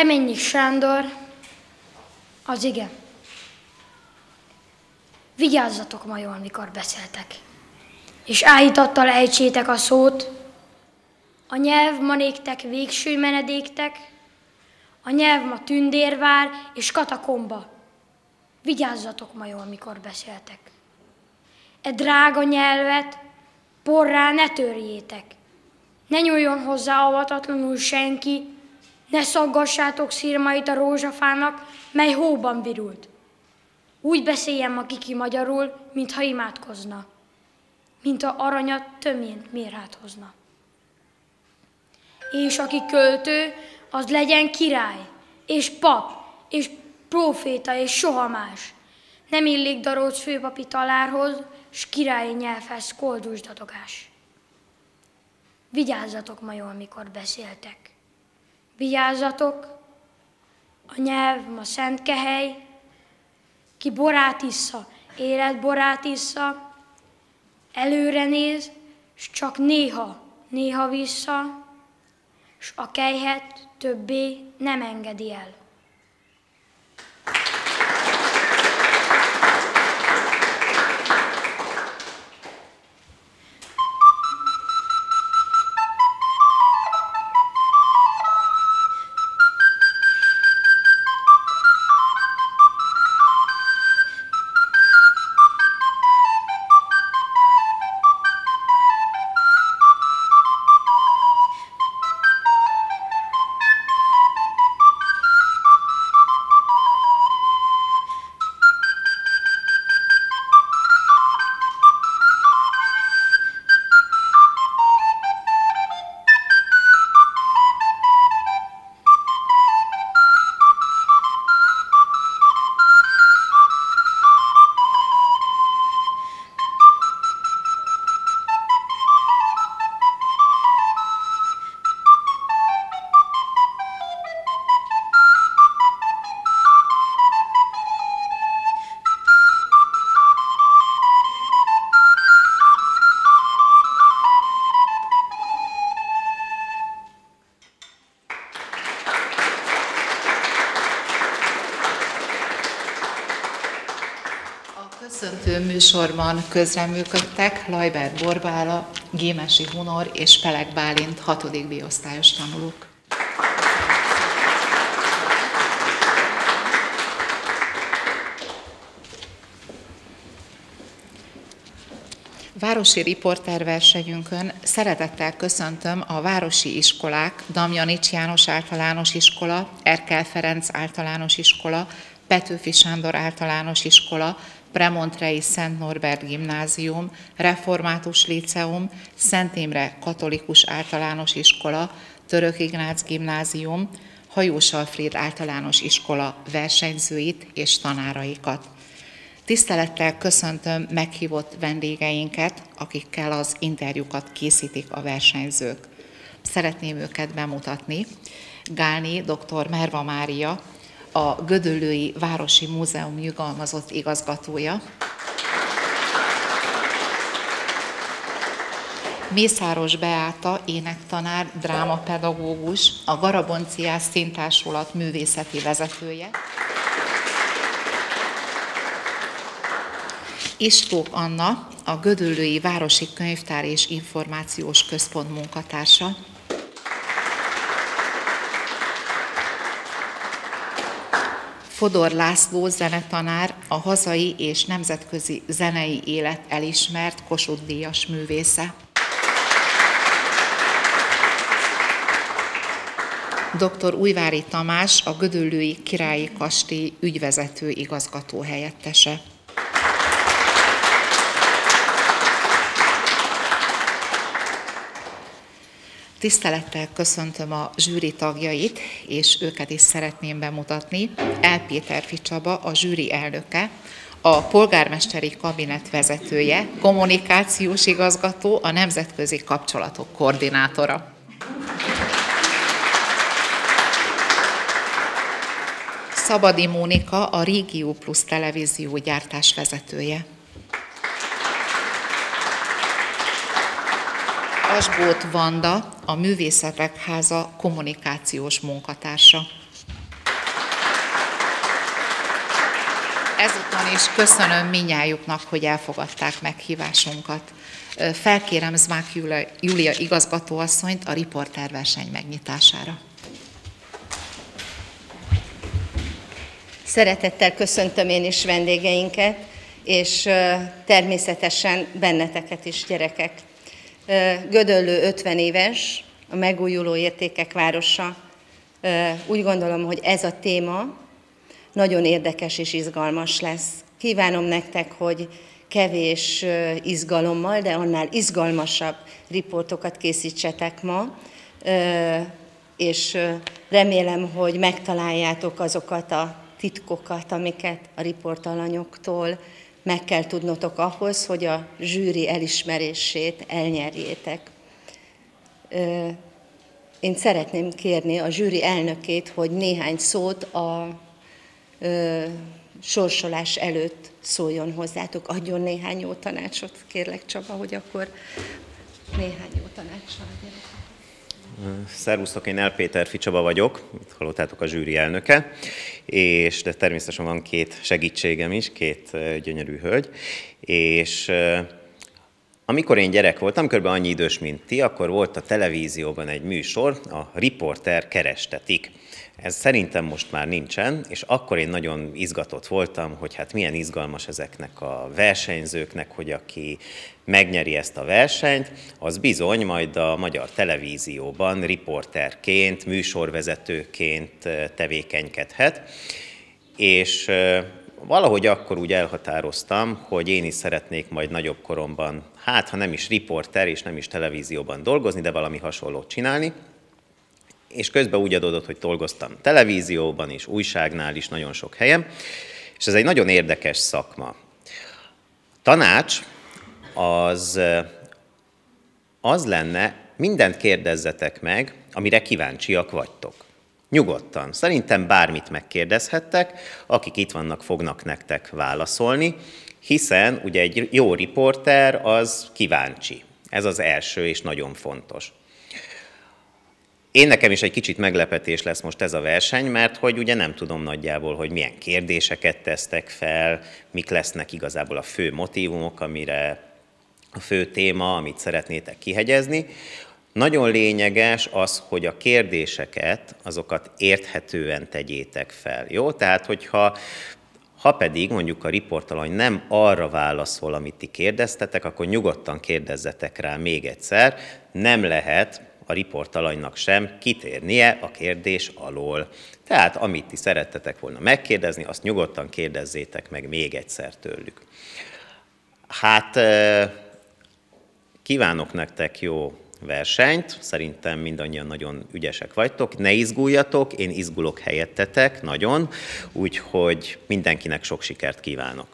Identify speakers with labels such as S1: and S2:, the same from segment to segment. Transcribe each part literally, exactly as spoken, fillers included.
S1: Reményik Sándor, az ige. Vigyázzatok ma jól, mikor beszéltek, és áhítattal ejtsétek a szót. A nyelv ma néktek végső menedéktek, a nyelv ma tündérvár és katakomba. Vigyázzatok ma jól, mikor beszéltek. E drága nyelvet porrá ne törjétek, ne nyúljon hozzá avatatlanul senki, ne szaggassátok szirmait a rózsafának, mely hóban virult. Úgy beszéljen ma kiki magyarul, mintha imádkozna, mint a aranyat tömjén mérhát hozna. És aki költő, az legyen király, és pap, és próféta, és soha más. Nem illik daróc főpapi talárhoz, s királyi nyelvhez koldus dadogás. Vigyázzatok ma jól, mikor beszéltek. Vigyázzatok, a nyelv ma szent kehely, ki borát issza, életborát issza, előre néz, s csak néha, néha vissza, s a kelyhet többé nem engedi el.
S2: Köszöntő műsorban közreműködtek Lajbert Borbála, Gémesi Hunor és Peleg Bálint hatodik B-osztályos tanulók. Városi riporterversenyünkön szeretettel köszöntöm a városi iskolák, Damjanics János Általános Iskola, Erkel Ferenc Általános Iskola, Petőfi Sándor Általános Iskola, Premontrei Szent Norbert Gimnázium, Református Líceum, Szent Imre Katolikus Általános Iskola, Török Ignác Gimnázium, Hajós Alfréd Általános Iskola versenyzőit és tanáraikat. Tisztelettel köszöntöm meghívott vendégeinket, akikkel az interjúkat készítik a versenyzők. Szeretném őket bemutatni. Gálné dr. Merva Mária, a Gödöllői Városi Múzeum nyugalmazott igazgatója. Mészáros Beáta énektanár, drámapedagógus, a Garabonciás Színtársulat művészeti vezetője. Istók Anna, a Gödöllői Városi Könyvtár és Információs Központ munkatársa. Fodor László zenetanár, a hazai és nemzetközi zenei élet elismert Kossuth-díjas művésze. dr. Újvári Tamás, a Gödöllői Királyi Kastély ügyvezető igazgató helyettese. Tisztelettel köszöntöm a zsűri tagjait, és őket is szeretném bemutatni. El. Péterfi Csaba, a zsűri elnöke, a polgármesteri kabinet vezetője, kommunikációs igazgató, a nemzetközi kapcsolatok koordinátora. Szabadi Mónika, a Régió Plus televízió gyártás vezetője. Asbóth Vanda, a Művészetek Háza kommunikációs munkatársa. Ezúton is köszönöm mindnyájuknak, hogy elfogadták meghívásunkat. Felkérem Zmák Júlia igazgatóasszonyt a riporterverseny megnyitására.
S3: Szeretettel köszöntöm én is vendégeinket, és természetesen benneteket is, gyerekek. Gödöllő ötven éves, a megújuló értékek városa. Úgy gondolom, hogy ez a téma nagyon érdekes és izgalmas lesz. Kívánom nektek, hogy kevés izgalommal, de annál izgalmasabb riportokat készítsetek ma, és remélem, hogy megtaláljátok azokat a titkokat, amiket a riportalanyoktól meg kell tudnotok ahhoz, hogy a zsűri elismerését elnyerjétek. Én szeretném kérni a zsűri elnökét, hogy néhány szót a sorsolás előtt szóljon hozzátok, adjon néhány jó tanácsot, kérlek Csaba, hogy akkor néhány jó tanácssal adjanak.
S4: Szervusztok, én El Péter Csaba vagyok, itt hallottátok a zsűri elnöke, és de természetesen van két segítségem is, két gyönyörű hölgy, és amikor én gyerek voltam, kb. Annyi idős, mint ti, akkor volt a televízióban egy műsor, a Riporter kerestetik. Ez szerintem most már nincsen, és akkor én nagyon izgatott voltam, hogy hát milyen izgalmas ezeknek a versenyzőknek, hogy aki megnyeri ezt a versenyt, az bizony majd a magyar televízióban riporterként, műsorvezetőként tevékenykedhet. És valahogy akkor úgy elhatároztam, hogy én is szeretnék majd nagyobb koromban, hát ha nem is riporter és nem is televízióban dolgozni, de valami hasonlót csinálni. És közben úgy adódott, hogy dolgoztam televízióban is, újságnál is, nagyon sok helyen, és ez egy nagyon érdekes szakma. A tanács az, az lenne, mindent kérdezzetek meg, amire kíváncsiak vagytok. Nyugodtan. Szerintem bármit megkérdezhettek, akik itt vannak, fognak nektek válaszolni, hiszen ugye egy jó riporter az kíváncsi. Ez az első és nagyon fontos. Én nekem is egy kicsit meglepetés lesz most ez a verseny, mert hogy ugye nem tudom nagyjából, hogy milyen kérdéseket tesztek fel, mik lesznek igazából a fő motívumok, amire a fő téma, amit szeretnétek kihegyezni. Nagyon lényeges az, hogy a kérdéseket, azokat érthetően tegyétek fel, jó? Tehát, hogyha ha pedig mondjuk a riportalany nem arra válaszol, amit ti kérdeztetek, akkor nyugodtan kérdezzetek rá még egyszer, nem lehet a riportalanynak sem kitérnie a kérdés alól. Tehát amit ti szerettetek volna megkérdezni, azt nyugodtan kérdezzétek meg még egyszer tőlük. Hát kívánok nektek jó versenyt, szerintem mindannyian nagyon ügyesek vagytok, ne izguljatok, én izgulok helyettetek nagyon, úgyhogy mindenkinek sok sikert kívánok.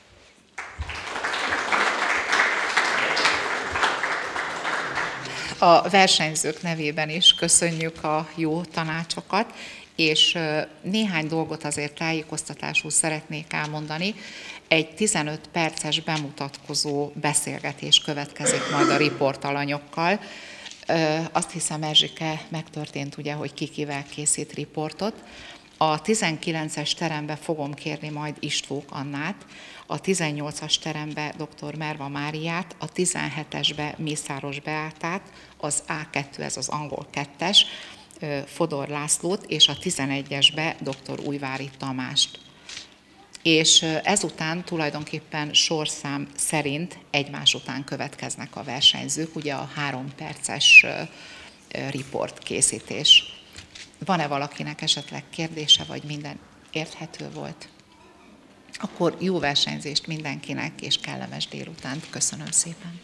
S2: A versenyzők nevében is köszönjük a jó tanácsokat, és néhány dolgot azért tájékoztatásul szeretnék elmondani. Egy tizenöt perces bemutatkozó beszélgetés következik majd a riportalanyokkal. Azt hiszem, Erzsike, megtörtént ugye, hogy ki kivel készít riportot. A tizenkilences terembe fogom kérni majd Istvók Annát, a tizennyolcas terembe dr. Merva Máriát, a tizenhetesbe Mészáros Beátát, az á kettő, ez az angol kettes, Fodor Lászlót, és a tizenegyesbe dr. Újvári Tamást. És ezután tulajdonképpen sorszám szerint egymás után következnek a versenyzők, ugye a három perces riportkészítés. Van-e valakinek esetleg kérdése, vagy minden érthető volt? Akkor jó versenyzést mindenkinek, és kellemes délutánt. Köszönöm szépen!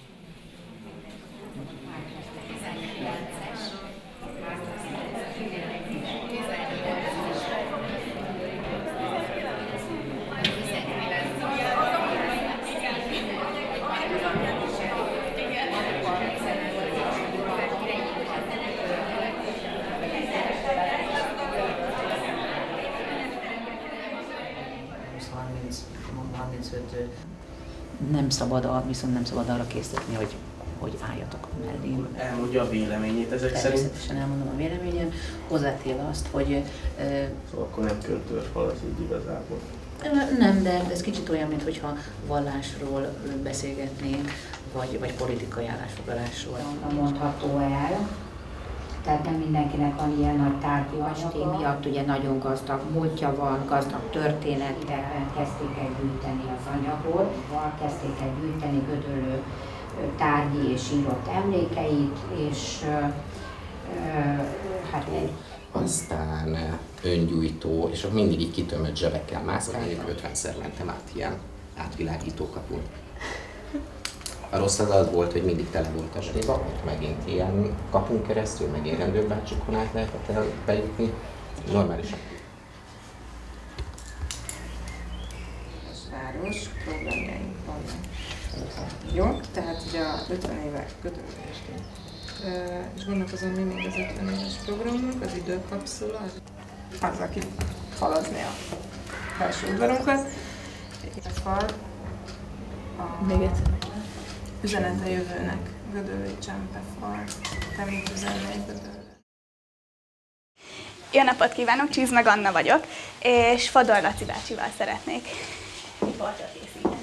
S5: Nem szabad, viszont nem szabad arra készíteni, hogy, hogy álljatok mellém.
S6: Elmondja a véleményét ezek szerint?
S5: Természetesen elmondom a véleményem, hozzátéve azt, hogy...
S6: Szóval akkor nem körtörfal az így igazából.
S5: Nem, de ez kicsit olyan, mintha vallásról beszélgetnénk, vagy, vagy politikai állásfoglalásról.
S7: Mondható el. Tehát nem mindenkinek van ilyen nagy tárgyi anyaga. Miatt ugye nagyon gazdag múltja van, gazdag történettel kezdték el gyűjteni az anyagot, kezdték el gyűjteni Gödöllő tárgyi és írott emlékeit, és hát egy...
S8: Aztán öngyújtó, és ott mindig így kitömött zsebekkel mászkálni, ötvenszer mentem át ilyen átvilágító kapun. A rossz az az volt, hogy mindig tele volt a zseba, ott megint ilyen kapunk keresztül, meg ilyen rendőrbácsikon át lehetett bejutni, normálisan.
S9: Város programjaink vannak. Jó, tehát ugye a ötven éves Gödöllőestén. És gondolkozom, mi még az ötven éves programunk, az időkapszula, az, aki falazni a belső udvarunkat. A fal, a
S10: még egyszer.
S9: üzenet a jövőnek, Gödöllői Csempefal, te mit üzennél Gödöllő?
S10: Jó napot kívánok, Csizmeg Anna vagyok, és Fodor Laci bácsival szeretnék riportot készíteni.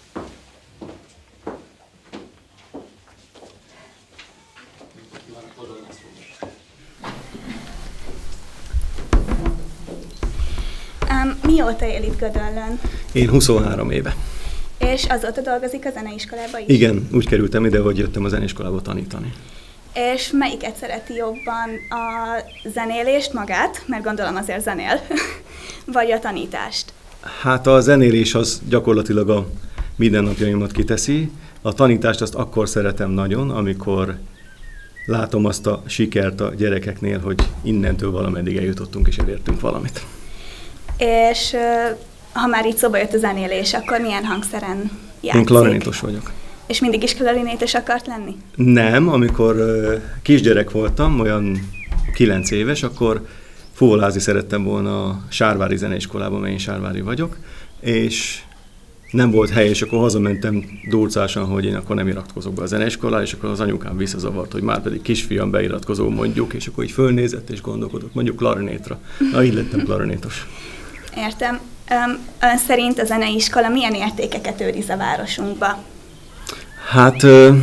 S10: Um, mióta él itt Gödöllőn?
S11: Én huszonhárom éve.
S10: És azóta dolgozik a zeneiskolában is?
S11: Igen, úgy kerültem ide, hogy jöttem a zeneiskolába tanítani.
S10: És melyiket szereti jobban, a zenélést magát, mert gondolom azért zenél, vagy a tanítást?
S11: Hát a zenélés az gyakorlatilag a mindennapjaimat kiteszi. A tanítást azt akkor szeretem nagyon, amikor látom azt a sikert a gyerekeknél, hogy innentől valameddig eljutottunk és elértünk valamit.
S10: És ha már így szóba jött a zenélés, akkor milyen hangszeren játszik?
S11: Én klarinétos vagyok.
S10: És mindig is klarinétos akart lenni?
S11: Nem, amikor kisgyerek voltam, olyan kilenc éves, akkor fuvolázni szerettem volna a Sárvári zeneiskolában, mert én sárvári vagyok, és nem volt hely, és akkor hazamentem durcásan, hogy én akkor nem iratkozok be a zeneiskolára, és akkor az anyukám visszazavart, hogy már pedig kisfiam beiratkozó mondjuk, és akkor így fölnézett és gondolkodott, mondjuk klarinétra. Na, így lettem klarinétos.
S10: Értem. Ön szerint a zeneiskola milyen értékeket őriz a városunkba?
S11: Hát ö,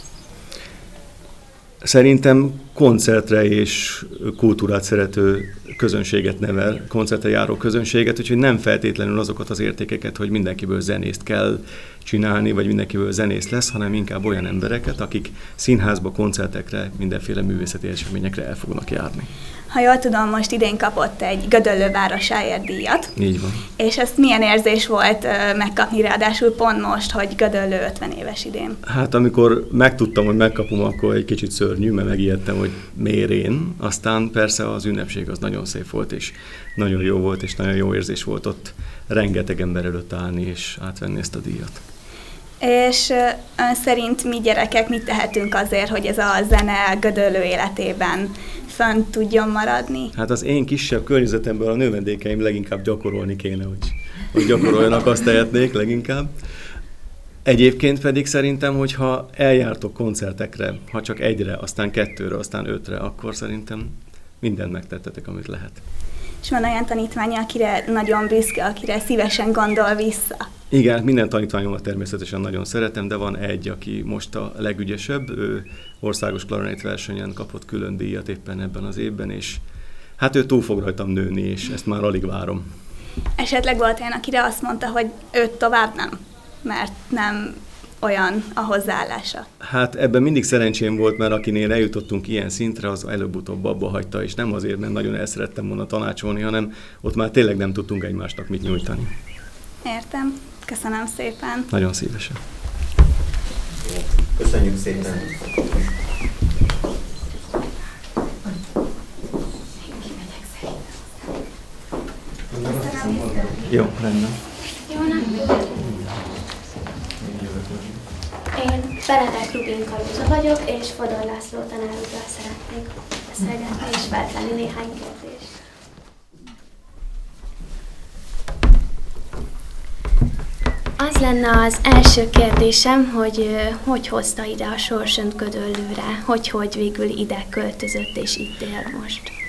S11: szerintem koncertre és kultúrát szerető közönséget nevel, koncertre járó közönséget, úgyhogy nem feltétlenül azokat az értékeket, hogy mindenkiből zenészt kell csinálni, vagy mindenkiből zenész lesz, hanem inkább olyan embereket, akik színházba, koncertekre, mindenféle művészeti eseményekre el fognak járni.
S10: Ha jól tudom, most idén kapott egy Gödöllő városáért díjat.
S11: Így van.
S10: És ezt milyen érzés volt megkapni, ráadásul pont most, hogy Gödöllő ötven éves idén?
S11: Hát amikor megtudtam, hogy megkapom, akkor egy kicsit szörnyű, mert megijedtem, hogy miért én. Aztán persze az ünnepség az nagyon szép volt, és nagyon jó volt, és nagyon jó érzés volt ott rengeteg ember előtt állni, és átvenni ezt a díjat.
S10: És ön szerint mi gyerekek mit tehetünk azért, hogy ez a zene Gödöllő életében fönn tudjon maradni?
S11: Hát az én kisebb környezetemből a növendékeim leginkább gyakorolni kéne, hogy, hogy gyakoroljanak, azt tehetnék leginkább. Egyébként pedig szerintem, hogyha eljártok koncertekre, ha csak egyre, aztán kettőre, aztán ötre, akkor szerintem mindent megtettetek, amit lehet.
S10: És van olyan tanítványa, akire nagyon büszke, akire szívesen gondol vissza?
S11: Igen, minden tanítványomat természetesen nagyon szeretem, de van egy, aki most a legügyesebb, ő országos klarinét versenyen kapott külön díjat éppen ebben az évben, és hát ő túl fog rajtam nőni, és ezt már alig várom.
S10: Esetleg volt olyan, akire azt mondta, hogy őt tovább nem, mert nem olyan a hozzáállása?
S11: Hát ebben mindig szerencsém volt, mert akinél eljutottunk ilyen szintre, az előbb-utóbb abba hagyta, és nem azért, mert nagyon el szerettem volna tanácsolni, hanem ott már tényleg nem tudtunk egymásnak mit nyújtani.
S10: Értem. Köszönöm szépen.
S11: Nagyon szívesen.
S4: Köszönjük szépen.
S11: Jó, rendben.
S12: Jó napot! Én Benedek Rubin Kalóza vagyok, és Fodor László tanárúrral szeretnék beszélgetni és feltenni néhány kérdést. Az lenne az első kérdésem, hogy hogy hozta ide a sorsönt Gödöllőre, hogy hogy végül ide költözött és itt él most.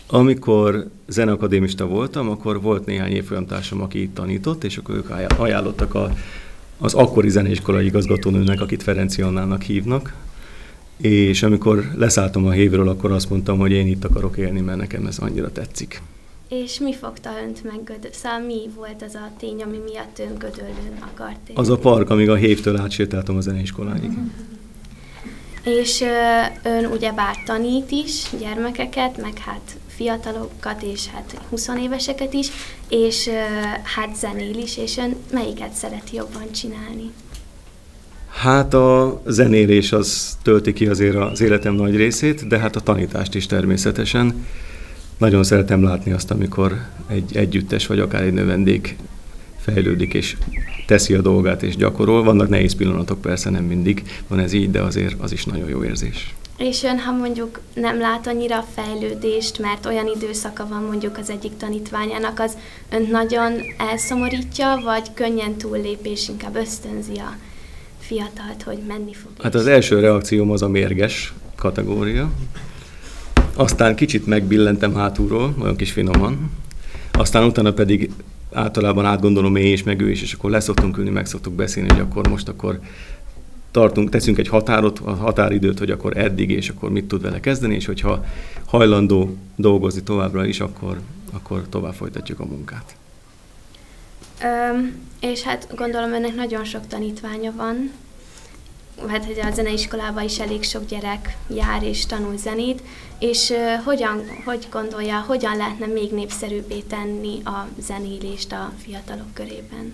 S11: Amikor zeneakadémista voltam, akkor volt néhány évfolyamtársam, aki itt tanított, és akkor ők ajánlottak a, az akkori zeneiskolai igazgatónőnek, akit Ferenci Annának hívnak, és amikor leszálltam a hévről, akkor azt mondtam, hogy én itt akarok élni, mert nekem ez annyira tetszik.
S12: És mi fogta önt meg Gödöllőn? Szóval mi volt az a tény, ami miatt ön Gödöllőn akart élni?
S11: Az a park, amíg a hévtől átsétáltam a zeneiskoláig.
S12: És ön ugyebár tanít is gyermekeket, meg hát fiatalokat, és hát huszonéveseket is, és hát zenél is, és ön melyiket szereti jobban csinálni?
S11: Hát a zenélés az tölti ki azért az életem nagy részét, de hát a tanítást is természetesen. Nagyon szeretem látni azt, amikor egy együttes vagy akár egy növendék fejlődik és teszi a dolgát és gyakorol. Vannak nehéz pillanatok, persze nem mindig van ez így, de azért az is nagyon jó érzés.
S12: És ön, ha mondjuk nem lát annyira fejlődést, mert olyan időszaka van mondjuk az egyik tanítványának, az önt nagyon elszomorítja, vagy könnyen túllépés, inkább ösztönzi a fiatalt, hogy menni fog?
S11: Hát az első reakcióm az a mérges kategória. Aztán kicsit megbillentem hátulról, olyan kis finoman. Aztán utána pedig általában átgondolom én is, meg ő is, és akkor leszoktunk ülni, meg szoktuk beszélni, hogy akkor most akkor tartunk, teszünk egy határot, a határidőt, hogy akkor eddig, és akkor mit tud vele kezdeni, és hogyha hajlandó dolgozni továbbra is, akkor, akkor tovább folytatjuk a munkát.
S12: Öm, és hát gondolom önnek nagyon sok tanítványa van, hát hogy a zeneiskolában is elég sok gyerek jár és tanul zenét, és uh, hogyan, hogy gondolja, hogyan lehetne még népszerűbbé tenni a zenélést a fiatalok körében?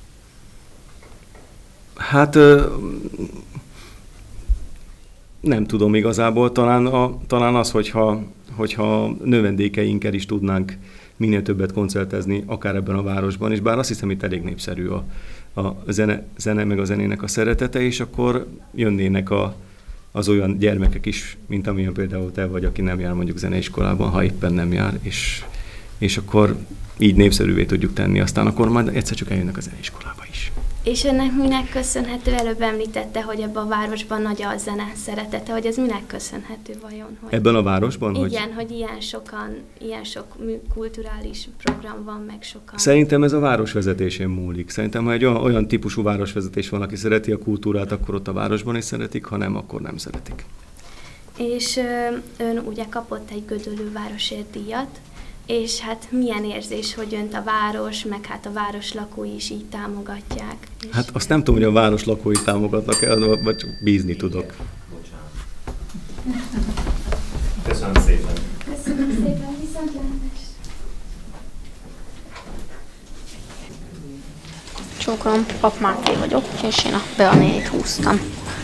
S11: Hát nem tudom igazából, talán, a, talán az, hogyha, hogyha növendékeinkkel is tudnánk minél többet koncertezni, akár ebben a városban is, bár azt hiszem, itt elég népszerű a, a zene, zene, meg a zenének a szeretete, és akkor jönnének a, az olyan gyermekek is, mint amilyen például te vagy, aki nem jár mondjuk zeneiskolában, ha éppen nem jár, és, és akkor így népszerűvé tudjuk tenni, aztán akkor majd egyszer csak eljönnek a zeneiskolába is.
S12: És önnek minek köszönhető? Előbb említette, hogy ebben a városban nagy a zene szeretete, hogy ez minek köszönhető vajon? Hogy
S11: ebben a városban?
S12: Igen,
S11: hogy,
S12: hogy ilyen sokan, ilyen sok kulturális program van, meg sokan.
S11: Szerintem ez a városvezetésén múlik. Szerintem, ha egy olyan, olyan típusú városvezetés van, aki szereti a kultúrát, akkor ott a városban is szeretik, ha nem, akkor nem szeretik.
S12: És ön ugye kapott egy Gödöllő városért díjat, és hát milyen érzés, hogy önt a város, meg hát a város lakói is így támogatják?
S11: Hát azt nem tudom, hogy a város lakói támogatnak el, vagy csak bízni tudok.
S4: Köszönöm szépen.
S12: Köszönöm szépen, viszontlátásra.
S13: Csókolom, Pap Máté vagyok, és én a Beanéit húztam.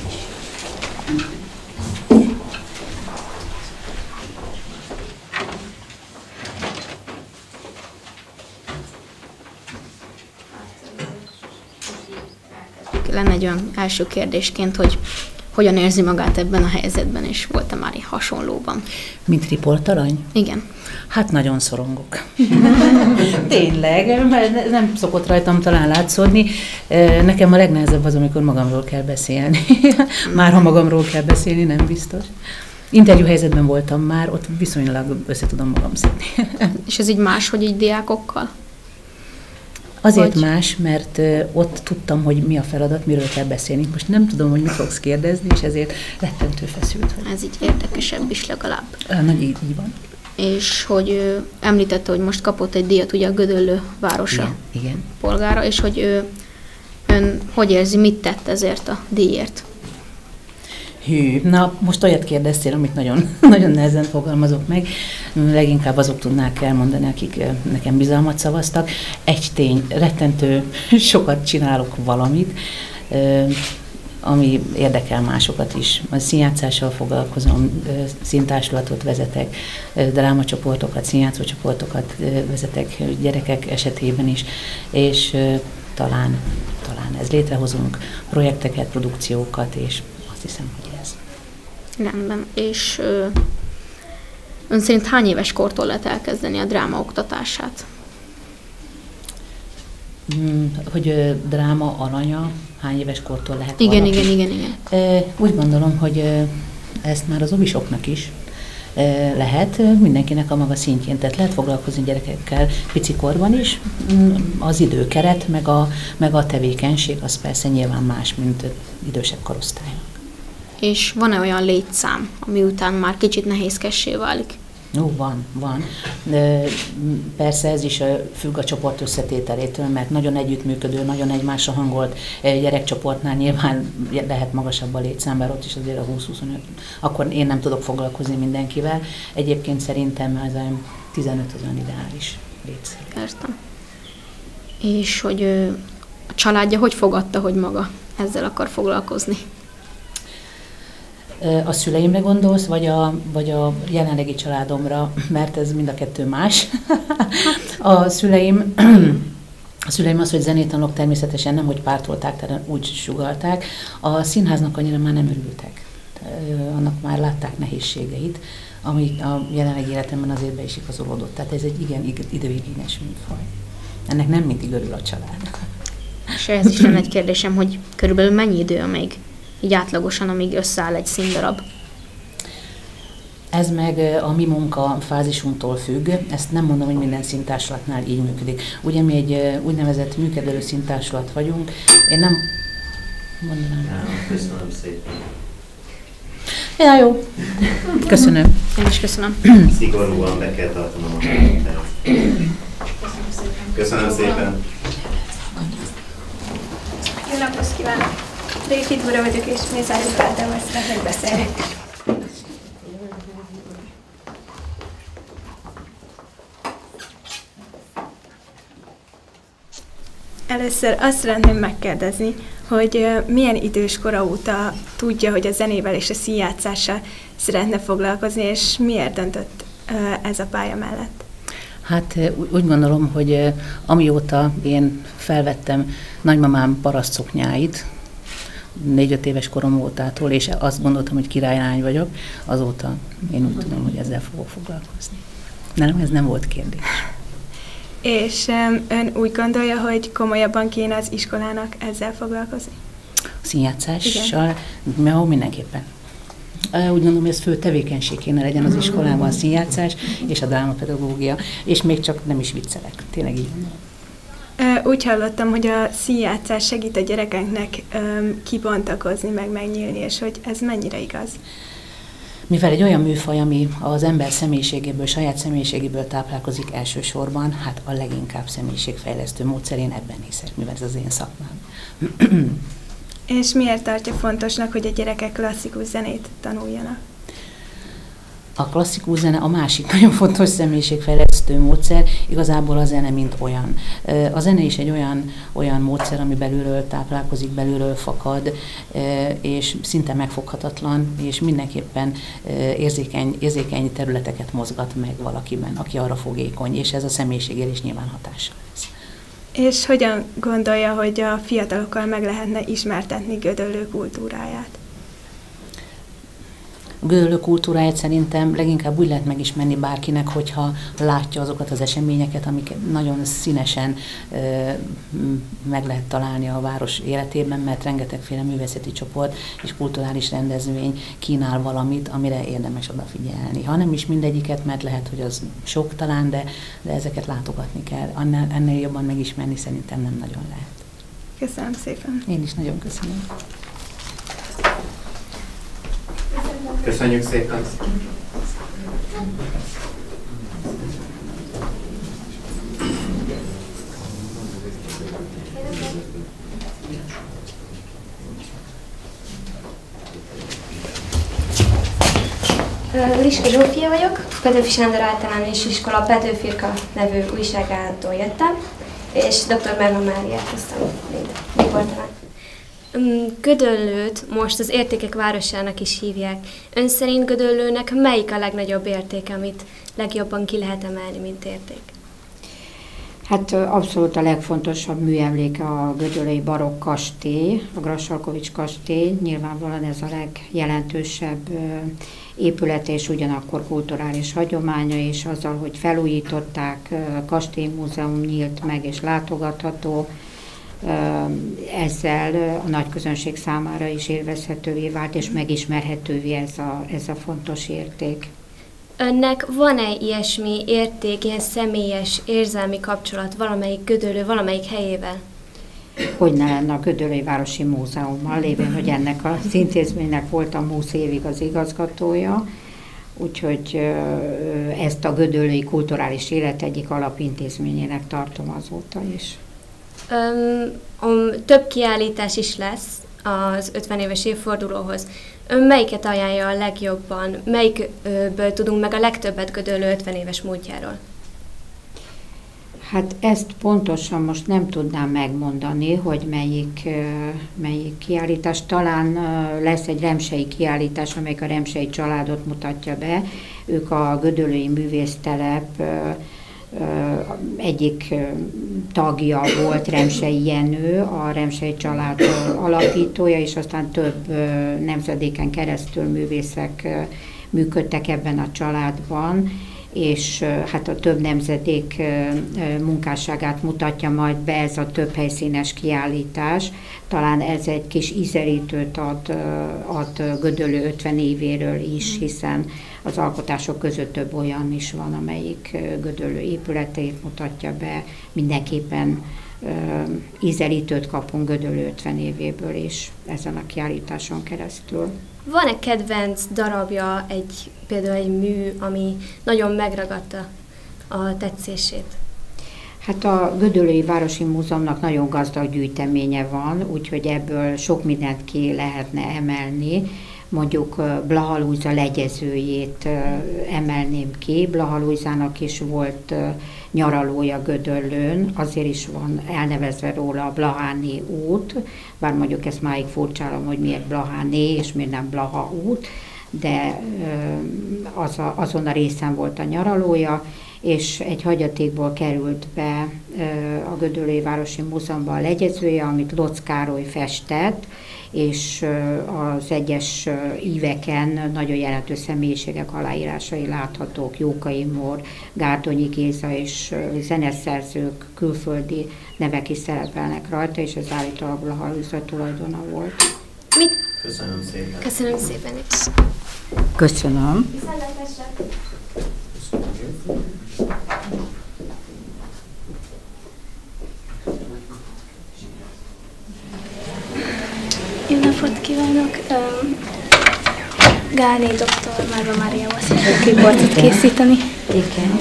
S13: Lenne egy olyan első kérdésként, hogy hogyan érzi magát ebben a helyzetben, és volt-e már hasonlóban?
S5: Mint riportalany?
S13: Igen.
S5: Hát nagyon szorongok. Tényleg, mert nem szokott rajtam talán látszódni. Nekem a legnehezebb az, amikor magamról kell beszélni. Már ha magamról kell beszélni, nem biztos. Interjú helyzetben voltam már, ott viszonylag össze tudom magam szedni.
S13: És ez így más, hogy így diákokkal?
S5: Azért
S13: Vagy...
S5: más, mert ott tudtam, hogy mi a feladat, miről kell beszélni. Most nem tudom, hogy mit fogsz kérdezni, és ezért rettentő feszült.
S13: Ez így érdekesebb is legalább.
S5: Nagy így, így van.
S13: És hogy ő említette, hogy most kapott egy díjat, ugye a Gödöllő városa
S5: igen, igen.
S13: polgára, és hogy ő, ön hogy érzi, mit tett ezért a díjért?
S5: Hű, na most olyat kérdeztél, amit nagyon, nagyon nehezen fogalmazok meg. Leginkább azok tudnák elmondani, akik nekem bizalmat szavaztak. Egy tény, rettentő sokat csinálok valamit, ami érdekel másokat is. A színjátszással foglalkozom, színtársulatot vezetek, drámacsoportokat, színjátszócsoportokat vezetek gyerekek esetében is, és talán, talán ez létrehozunk projekteket, produkciókat, és azt hiszem, hogy ez.
S13: Rendben. És ö, ön szerint hány éves kortól lehet elkezdeni a dráma oktatását?
S5: Hmm, hogy ö, dráma alanya, hány éves kortól lehet
S13: igen,
S5: valaki?
S13: Igen, igen, igen.
S5: Ö, úgy gondolom, hogy ö, ezt már az obisoknak is lehet mindenkinek a maga szintjén. Tehát lehet foglalkozni gyerekekkel picikorban is, az időkeret, meg a, meg a tevékenység, az persze nyilván más, mint idősebb korosztálynak.
S13: És van-e olyan létszám, ami után már kicsit nehézkessé válik?
S5: Ó, van, van. De persze ez is függ a csoport összetételétől, mert nagyon együttműködő, nagyon egymásra hangolt gyerekcsoportnál nyilván lehet magasabb a létszám, bár ott is azért a húsz-huszonöt, akkor én nem tudok foglalkozni mindenkivel. Egyébként szerintem ez a tizenöt az olyan ideális létszám.
S13: Értem. És hogy a családja hogy fogadta, hogy maga ezzel akar foglalkozni?
S5: A szüleimre gondolsz, vagy a, vagy a jelenlegi családomra, mert ez mind a kettő más. A szüleim, a szüleim az, hogy zenét tanulok, természetesen nem, hogy pártolták, tehát úgy sugallták. A színháznak annyira már nem örültek. Annak már látták nehézségeit, ami a jelenlegi életemben azért be is igazolódott. Tehát ez egy igen időigényes műfaj. Ennek nem mindig örül a család.
S13: És ez is lenne egy kérdésem, hogy körülbelül mennyi idő még így átlagosan, amíg összeáll egy színdarab?
S5: Ez meg a mi munka fázisunktól függ, ezt nem mondom, hogy minden színtársulatnál így működik. Ugye mi egy úgynevezett működő színtársulat vagyunk, én nem mondanám.
S6: Köszönöm szépen.
S5: Ja, jó. Köszönöm.
S13: Én is köszönöm.
S4: Szigorúan be kell tartanom a helyet. Köszönöm szépen.
S14: Jó napot kívánok! Réki Dóra vagyok, és Mészáros Ádám, szeretnék beszélni. Először azt szeretném megkérdezni, hogy milyen idős kora óta tudja, hogy a zenével és a színjátszással szeretne foglalkozni, és miért döntött ez a pálya mellett?
S5: Hát úgy gondolom, hogy amióta én felvettem nagymamám parasztszoknyáit, négy-öt éves korom ótától, és azt gondoltam, hogy királylány vagyok, azóta én úgy tudom, hogy ezzel fogok foglalkozni. Nem, ez nem volt kérdés.
S14: És ön úgy gondolja, hogy komolyabban kéne az iskolának ezzel foglalkozni?
S5: Színjátszással? Mert mindenképpen. Úgy gondolom, hogy ez fő tevékenység kéne legyen az iskolában, a színjátszás és a drámapedagógia, és még csak nem is viccelek. Tényleg így van.
S14: Úgy hallottam, hogy a színjátszás segít a gyerekeknek kibontakozni, meg megnyílni, és hogy ez mennyire igaz?
S5: Mivel egy olyan műfaj, ami az ember személyiségéből, saját személyiségéből táplálkozik elsősorban, hát a leginkább személyiségfejlesztő módszer, én ebben hiszek, mivel ez az én szakmám.
S14: És miért tartja fontosnak, hogy a gyerekek klasszikus zenét tanuljanak?
S5: A klasszikus zene a másik nagyon fontos személyiségfejlesztő módszer, igazából a zene mint olyan. A zene is egy olyan, olyan módszer, ami belülről táplálkozik, belülről fakad, és szinte megfoghatatlan, és mindenképpen érzékeny, érzékeny területeket mozgat meg valakiben, aki arra fogékony, és ez a személyiségére is nyilván hatással lesz.
S14: És hogyan gondolja, hogy a fiatalokkal meg lehetne ismertetni Gödöllő kultúráját?
S5: A Gödöllő kultúráját szerintem leginkább úgy lehet megismerni bárkinek, hogyha látja azokat az eseményeket, amik nagyon színesen ö, meg lehet találni a város életében, mert rengetegféle művészeti csoport és kulturális rendezvény kínál valamit, amire érdemes odafigyelni. Ha nem is mindegyiket, mert lehet, hogy az sok talán, de, de ezeket látogatni kell. Annál, ennél jobban megismerni szerintem nem nagyon lehet.
S14: Köszönöm szépen.
S5: Én is nagyon köszönöm.
S4: Köszönjük szépen!
S15: Liska Zsófia vagyok, Petőfi Sándor Általános Iskola Petőfirka nevű újságától jöttem, és dr. Merma Máriát hoztam, mint riportalán. Gödöllőt most az értékek városának is hívják. Ön szerint Gödöllőnek melyik a legnagyobb érték, amit legjobban ki lehet emelni, mint érték?
S7: Hát abszolút a legfontosabb műemléke a gödöllői barokk kastély, a Grassalkovich kastély. Nyilvánvalóan ez a legjelentősebb épület és ugyanakkor kulturális hagyománya, és azzal, hogy felújították, kastélymúzeum nyílt meg és látogatható, ezzel a nagy közönség számára is élvezhetővé vált, és megismerhetővé ez a, ez a fontos érték.
S15: Önnek van-e ilyesmi érték, ilyen személyes, érzelmi kapcsolat valamelyik Gödöllő, valamelyik helyével?
S7: Hogy ne lenne a Gödöllői Városi Múzeummal, lévén, hogy ennek az intézménynek voltam húsz évig az igazgatója, úgyhogy ezt a gödöllői kulturális élet egyik alapintézményének tartom azóta is.
S15: Öm, um, több kiállítás is lesz az ötven éves évfordulóhoz. Ön melyiket ajánlja a legjobban? Melyikből tudunk meg a legtöbbet Gödöllő ötven éves múltjáról?
S7: Hát ezt pontosan most nem tudnám megmondani, hogy melyik, melyik kiállítás. Talán lesz egy remsei kiállítás, amelyik a remsei családot mutatja be. Ők a gödöllői művésztelep egyik tagja volt, Remsei Jenő, a Remsei család alapítója, és aztán több nemzedéken keresztül művészek működtek ebben a családban, és hát a több nemzedék munkásságát mutatja majd be ez a több helyszínes kiállítás. Talán ez egy kis ízelítőt ad, ad Gödöllő ötven évéről is, hiszen az alkotások között több olyan is van, amelyik Gödöllő épületeit mutatja be. Mindenképpen ízelítőt kapunk Gödöllő ötven évéből is ezen a kiállításon keresztül.
S15: Van-e kedvenc darabja, egy, például egy mű, ami nagyon megragadta a tetszését?
S7: Hát a Gödöllői Városi Múzeumnak nagyon gazdag gyűjteménye van, úgyhogy ebből sok mindent ki lehetne emelni. Mondjuk Blaha Lujza legyezőjét emelném ki. Blaha Lujzának is volt nyaralója Gödöllőn, azért is van elnevezve róla a Blaháné út, bár mondjuk ezt máig furcsálom, hogy miért Blaháné és miért nem Blaha út, de az a, azon a részen volt a nyaralója, és egy hagyatékból került be a Gödöllői Városi Múzeumba a legyezője, amit Lotz Károly festett, és az egyes íveken nagyon jelentős személyiségek aláírásai láthatók, Jókai Mór, Gárdonyi Géza és zeneszerzők, külföldi nevek is szerepelnek rajta, és ez állítólag Blaha Lujza tulajdona volt.
S15: Mit?
S6: Köszönöm szépen.
S15: Köszönöm szépen is.
S7: Köszönöm.
S15: Viszontlátásra.
S16: Jó napot kívánok! Gálné doktor Márva Máriával szeretnék riportot készíteni.
S7: Igen.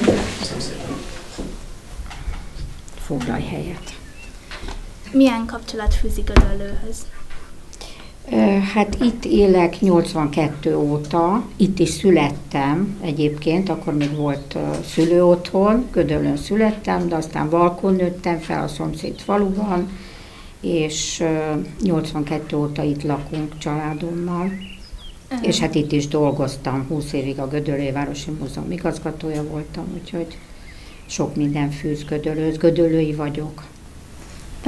S7: Foglalj helyet.
S16: Milyen kapcsolat fűzik Gödöllőhöz?
S7: Hát itt élek nyolcvankettő óta, itt is születtem egyébként, akkor még volt szülőotthon, Gödöllőn születtem, de aztán Valkón nőttem fel a szomszéd faluban, és nyolcvankettő óta itt lakunk családommal, uh-huh. és hát itt is dolgoztam, húsz évig a Gödöllői Városi Múzeum igazgatója voltam, úgyhogy sok minden fűz Gödöllőhöz, gödöllői vagyok.
S16: Ö,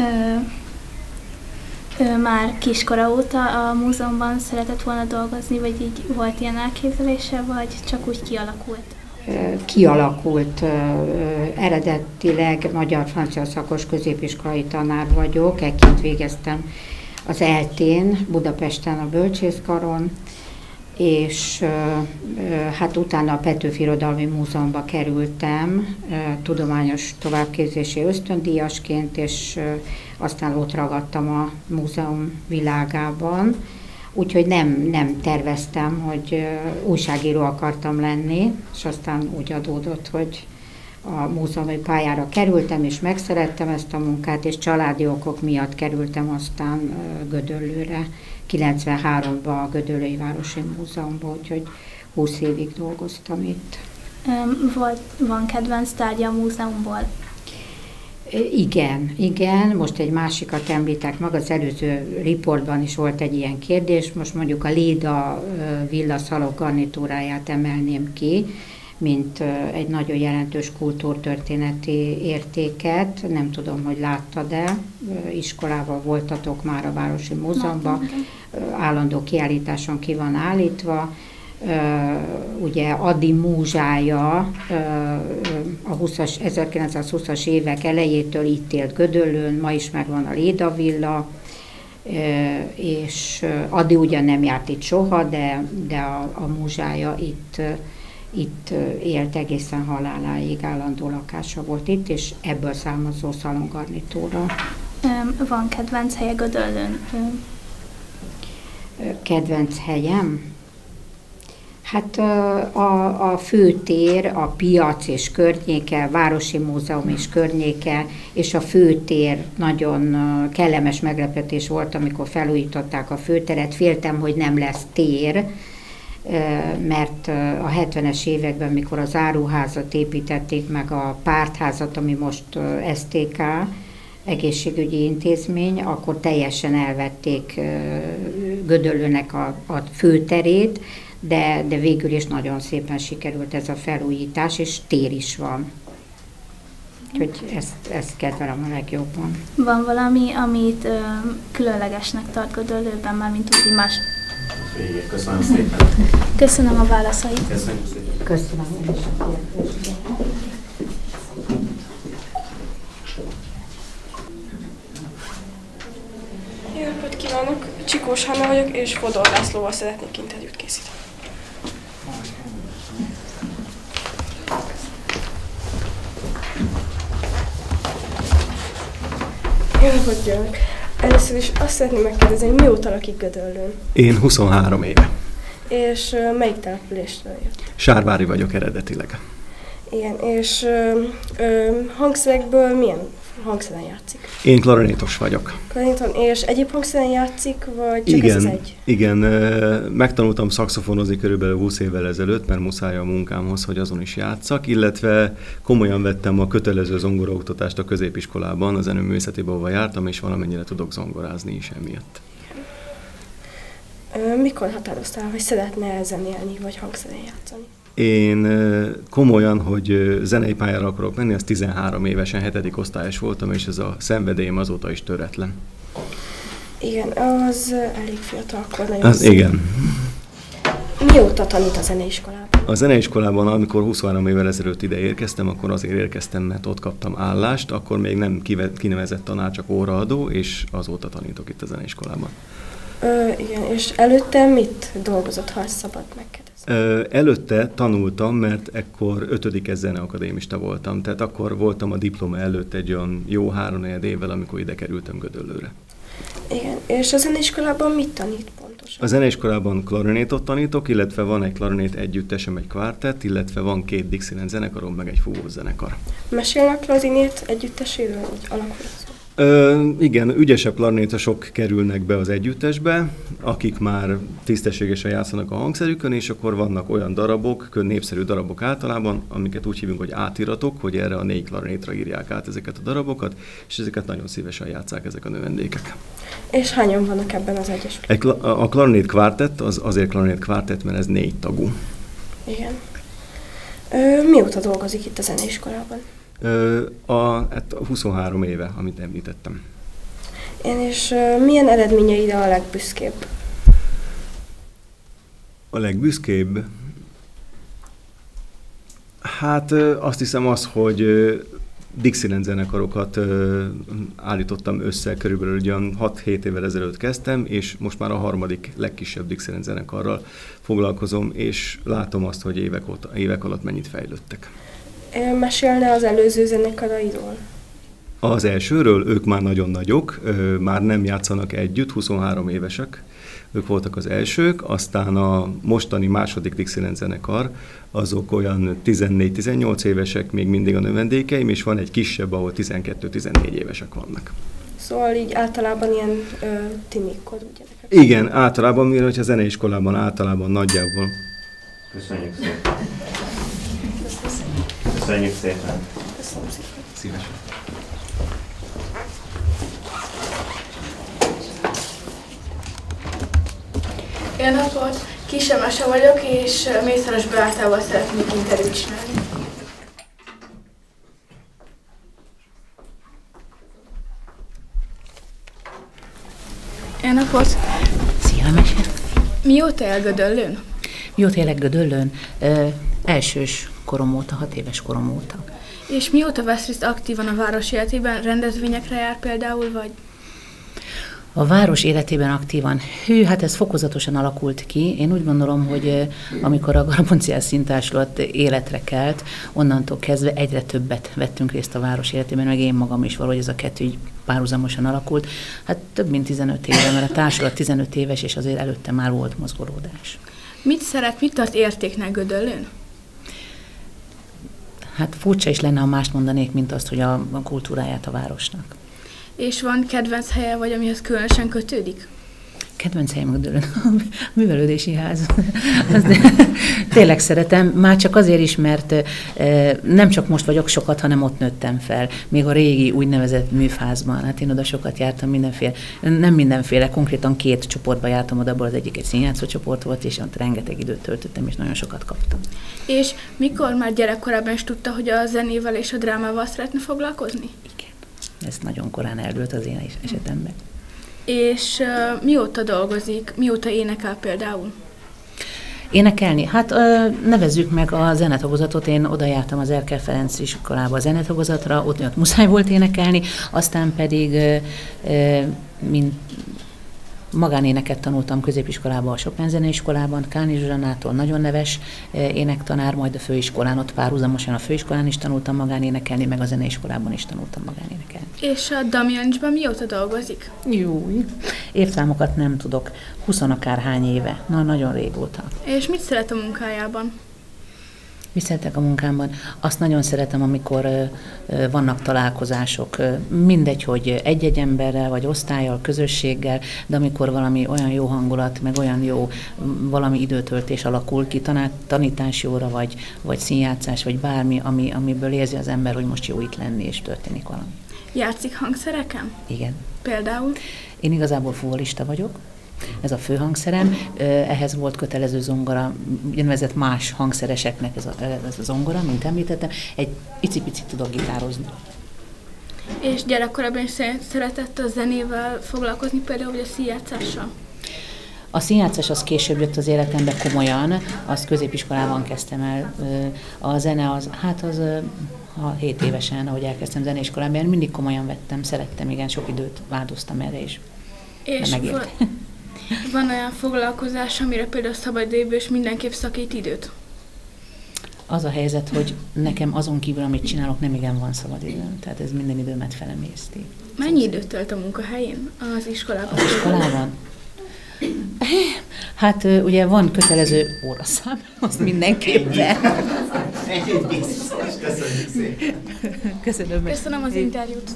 S16: ő már kiskora óta a múzeumban szeretett volna dolgozni, vagy így volt ilyen elképzelése, vagy csak úgy kialakult?
S7: Kialakult. Eredetileg magyar-francia szakos középiskolai tanár vagyok, ekként végeztem az eltén, Budapesten a bölcsészkaron, és hát utána a Petőfi Irodalmi Múzeumba kerültem tudományos továbbképzési ösztöndíjasként, és aztán ott ragadtam a múzeum világában. Úgyhogy nem, nem terveztem, hogy újságíró akartam lenni, és aztán úgy adódott, hogy a múzeumi pályára kerültem, és megszerettem ezt a munkát, és családi okok miatt kerültem aztán Gödöllőre, kilencvenháromban a Gödöllői Városi Múzeumban, úgyhogy húsz évig dolgoztam itt.
S16: Volt, van kedvenc tárgya a múzeumból?
S7: Igen, igen, most egy másikat említek meg, az előző riportban is volt egy ilyen kérdés, most mondjuk a Léda villa szalok garnitúráját emelném ki, mint egy nagyon jelentős kultúrtörténeti értéket. Nem tudom, hogy láttad-e, iskolával voltatok már a Városi Múzeumban, állandó kiállításon ki van állítva. Uh, ugye Adi múzsája uh, a húszas, ezerkilencszázhúszas évek elejétől itt élt Gödöllőn, ma is megvan a Léda villa, uh, és Adi ugyan nem járt itt soha, de, de a, a múzsája itt, itt élt egészen haláláig, állandó lakása volt itt, és ebből származó szalongarnitúra.
S16: Van kedvenc helye Gödöllőn?
S7: Kedvenc helyem? Hát a, a főtér, a piac és környéke, Városi Múzeum és környéke, és a főtér nagyon kellemes meglepetés volt, amikor felújították a főteret. Féltem, hogy nem lesz tér, mert a hetvenes években, mikor az áruházat építették, meg a pártházat, ami most es té ká, egészségügyi intézmény, akkor teljesen elvették Gödöllőnek a, a főterét, de, de végül is nagyon szépen sikerült ez a felújítás, és tér is van. Úgyhogy ezt, ezt kedvelem a legjobban.
S16: Van valami, amit ö, különlegesnek tart Gödöllőben, már mint úgy más?
S6: Végig, köszönöm szépen.
S16: Köszönöm a válaszait.
S6: Köszönöm szépen.
S7: Köszönöm én is a kérdést.
S17: Jó napot kívánok! Csikós Hanna vagyok, és Fodor Lászlóval szeretnék interjút készíteni. Jó napot kívánok! Először is azt szeretném megkérdezni, hogy mióta lakik Gödöllőn?
S11: Én huszonhárom éve.
S17: És uh, melyik településről jött?
S11: Sárvári vagyok eredetileg.
S17: Igen, és ö, ö, hangszerekből milyen hangszeren játszik?
S11: Én klarinétos vagyok.
S17: Klarinéton, és egyéb hangszeren játszik, vagy csak
S11: igen,
S17: ez az egy?
S11: Igen, megtanultam szaxofonozni körülbelül húsz évvel ezelőtt, mert muszáj a munkámhoz, hogy azon is játszak, illetve komolyan vettem a kötelező zongoraoktatást a középiskolában, a zeneművészetibe, ahova jártam, és valamennyire tudok zongorázni is emiatt.
S17: Mikor határoztál, hogy szeretne zenélni, vagy hangszeren játszani?
S11: Én komolyan, hogy zenei pályára akarok menni, az tizenhárom évesen, hetedik osztályos voltam, és ez a szenvedélyem azóta is töretlen.
S17: Igen, az elég fiatal akkor, nagyon
S11: az, igen.
S17: Mióta tanít a zeneiskolában?
S11: A zeneiskolában, amikor huszonhárom évvel ezelőtt ide érkeztem, akkor azért érkeztem, mert ott kaptam állást, akkor még nem kinevezett tanár, csak óraadó, és azóta tanítok itt a zeneiskolában.
S17: Ö, igen, és előtte mit dolgozott, ha szabad megkérdezni?
S11: Előtte tanultam, mert ekkor ötödikes zeneakadémista voltam, tehát akkor voltam a diploma előtt egy olyan jó három-négy évvel, amikor ide kerültem Gödöllőre.
S17: Igen, és a zeneiskolában mit tanít pontosan?
S11: A zeneiskolában klarinétot tanítok, illetve van egy klarinét együttesem, egy kvártett, illetve van két Dixieland zenekarom, meg egy fúvós zenekar.
S17: Mesélnek klarinét együtteséről, hogy alakul?
S11: Ö, igen, ügyesebb klarinétosok kerülnek be az együttesbe, akik már tisztességesen játszanak a hangszerükön, és akkor vannak olyan darabok, népszerű darabok általában, amiket úgy hívunk, hogy átiratok, hogy erre a négy klarinétra írják át ezeket a darabokat, és ezeket nagyon szívesen játsszák ezek a növendékek.
S17: És hányan vannak ebben az egyesületben?
S11: A klarinét kvártett az azért klarinét kvártett, mert ez négy tagú.
S17: Igen. Ö, mióta dolgozik itt a zeneiskolában?
S11: A, hát a huszonhárom éve, amit említettem.
S17: Én és uh, milyen eredményeire a legbüszkébb?
S11: A legbüszkébb? Hát azt hiszem az, hogy Dixieland zenekarokat állítottam össze, körülbelül olyan hat-hét évvel ezelőtt kezdtem, és most már a harmadik legkisebb Dixieland zenekarral foglalkozom, és látom azt, hogy évek, óta, évek alatt mennyit fejlődtek.
S17: Mesélne az előző zenekarairól?
S11: Az elsőről, ők már nagyon nagyok, már nem játszanak együtt, huszonhárom évesek, ők voltak az elsők, aztán a mostani második Dixieland zenekar, azok olyan tizennégy-tizennyolc évesek, még mindig a növendékeim, és van egy kisebb, ahol tizenkettő-tizennégy évesek vannak.
S17: Szóval így általában ilyen ö, tinikkor, ugye?
S11: Igen, általában, mivel a zeneiskolában általában nagyjából.
S6: Köszönjük szépen. Köszönjük szépen.
S17: Köszönöm szépen.
S11: Szívesen.
S18: Jó napot! Kis Emese vagyok, és Mészáros Beátával szeretnék interjút csinálni. Jó napot!
S5: Szia, Emese!
S18: Mióta él Gödöllőn?
S5: Mióta élek Gödöllőn? Ö, elsős korom óta, hat éves korom óta.
S18: És mióta vesz részt aktívan a város életében? Rendezvényekre jár például, vagy?
S5: A város életében aktívan. Hű, hát ez fokozatosan alakult ki. Én úgy gondolom, hogy amikor a Garaponciás Színtársulat életre kelt, onnantól kezdve egyre többet vettünk részt a város életében, meg én magam is valahogy ez a kettő így párhuzamosan alakult. Hát több mint tizenöt éve, mert a társulat tizenöt éves, és azért előtte már volt mozgolódás.
S18: Mit szeret, mit tart értéknek Gödöllőn?
S5: Hát furcsa is lenne, ha mást mondanék, mint azt, hogy a, a kultúráját a városnak.
S18: És van kedvenc helye, vagy amihez különösen kötődik?
S5: Kedvenc helyem Gödöllőn a művelődési ház. Tényleg szeretem, már csak azért is, mert nem csak most vagyok sokat, hanem ott nőttem fel. Még a régi úgynevezett műfázban. Hát én oda sokat jártam mindenféle, nem mindenféle, konkrétan két csoportba jártam oda, abból az egyik egy színjátszó csoport volt, és ott rengeteg időt töltöttem, és nagyon sokat kaptam.
S18: És mikor már gyerekkorában is tudta, hogy a zenével és a drámával szeretne foglalkozni?
S5: Igen. Ez nagyon korán eldőlt az én esetemben.
S18: És uh, mióta dolgozik, mióta énekel például?
S5: Énekelni? Hát ö, nevezzük meg a zenetagozatot, én oda jártam az Erkel Ferenc iskolába a zenetagozatra, ott, ott muszáj volt énekelni, aztán pedig ö, ö, mint magánéneket tanultam középiskolában, a Chopin zeneiskolában, Káni Zsuzsannától, nagyon neves énektanár, majd a főiskolán, ott párhuzamosan a főiskolán is tanultam magánénekelni, meg a zeneiskolában is tanultam magánénekelni.
S18: És a Damjanicsban mióta dolgozik?
S5: Jó, évszámokat nem tudok, huszonakárhány éve, na nagyon régóta.
S18: És mit szeret a munkájában?
S5: Mi szeretek a munkámban? Azt nagyon szeretem, amikor ö, ö, vannak találkozások, ö, mindegy, hogy egy-egy emberrel, vagy osztályjal, közösséggel, de amikor valami olyan jó hangulat, meg olyan jó valami időtöltés alakul ki, tanát, tanítási óra, vagy, vagy színjátszás, vagy bármi, ami, amiből érzi az ember, hogy most jó itt lenni, és történik valami.
S18: Játszik hangszereken?
S5: Igen.
S18: Például?
S5: Én igazából fuvolista vagyok. Ez a fő hangszerem, ehhez volt kötelező zongora, úgynevezett más hangszereseknek ez a, ez a zongora, mint említettem, egy icipicit tudok gitározni.
S18: És gyerekkorában is szeretett a zenével foglalkozni, például vagy a színjátszással?
S5: A színjátszás az később jött az életembe komolyan, azt középiskolában kezdtem el. A zene az, hát az a hét évesen, ahogy elkezdtem zeneiskolában, mindig komolyan vettem, szerettem, igen, sok időt áldoztam erre is.
S18: És van, van olyan foglalkozás, amire például szabadidőből is mindenképp szakít időt?
S5: Az a helyzet, hogy nekem azon kívül, amit csinálok, nem igen van szabadidőm. Tehát ez minden időmet felemészti.
S18: Mennyi időt tölt a munkahelyén az iskolában?
S5: Az iskolában? Hát ugye van kötelező óraszám, azt mindenképpen.
S6: Ennyit biztos, köszönjük szépen.
S5: Köszönöm.
S18: Köszönöm az interjút.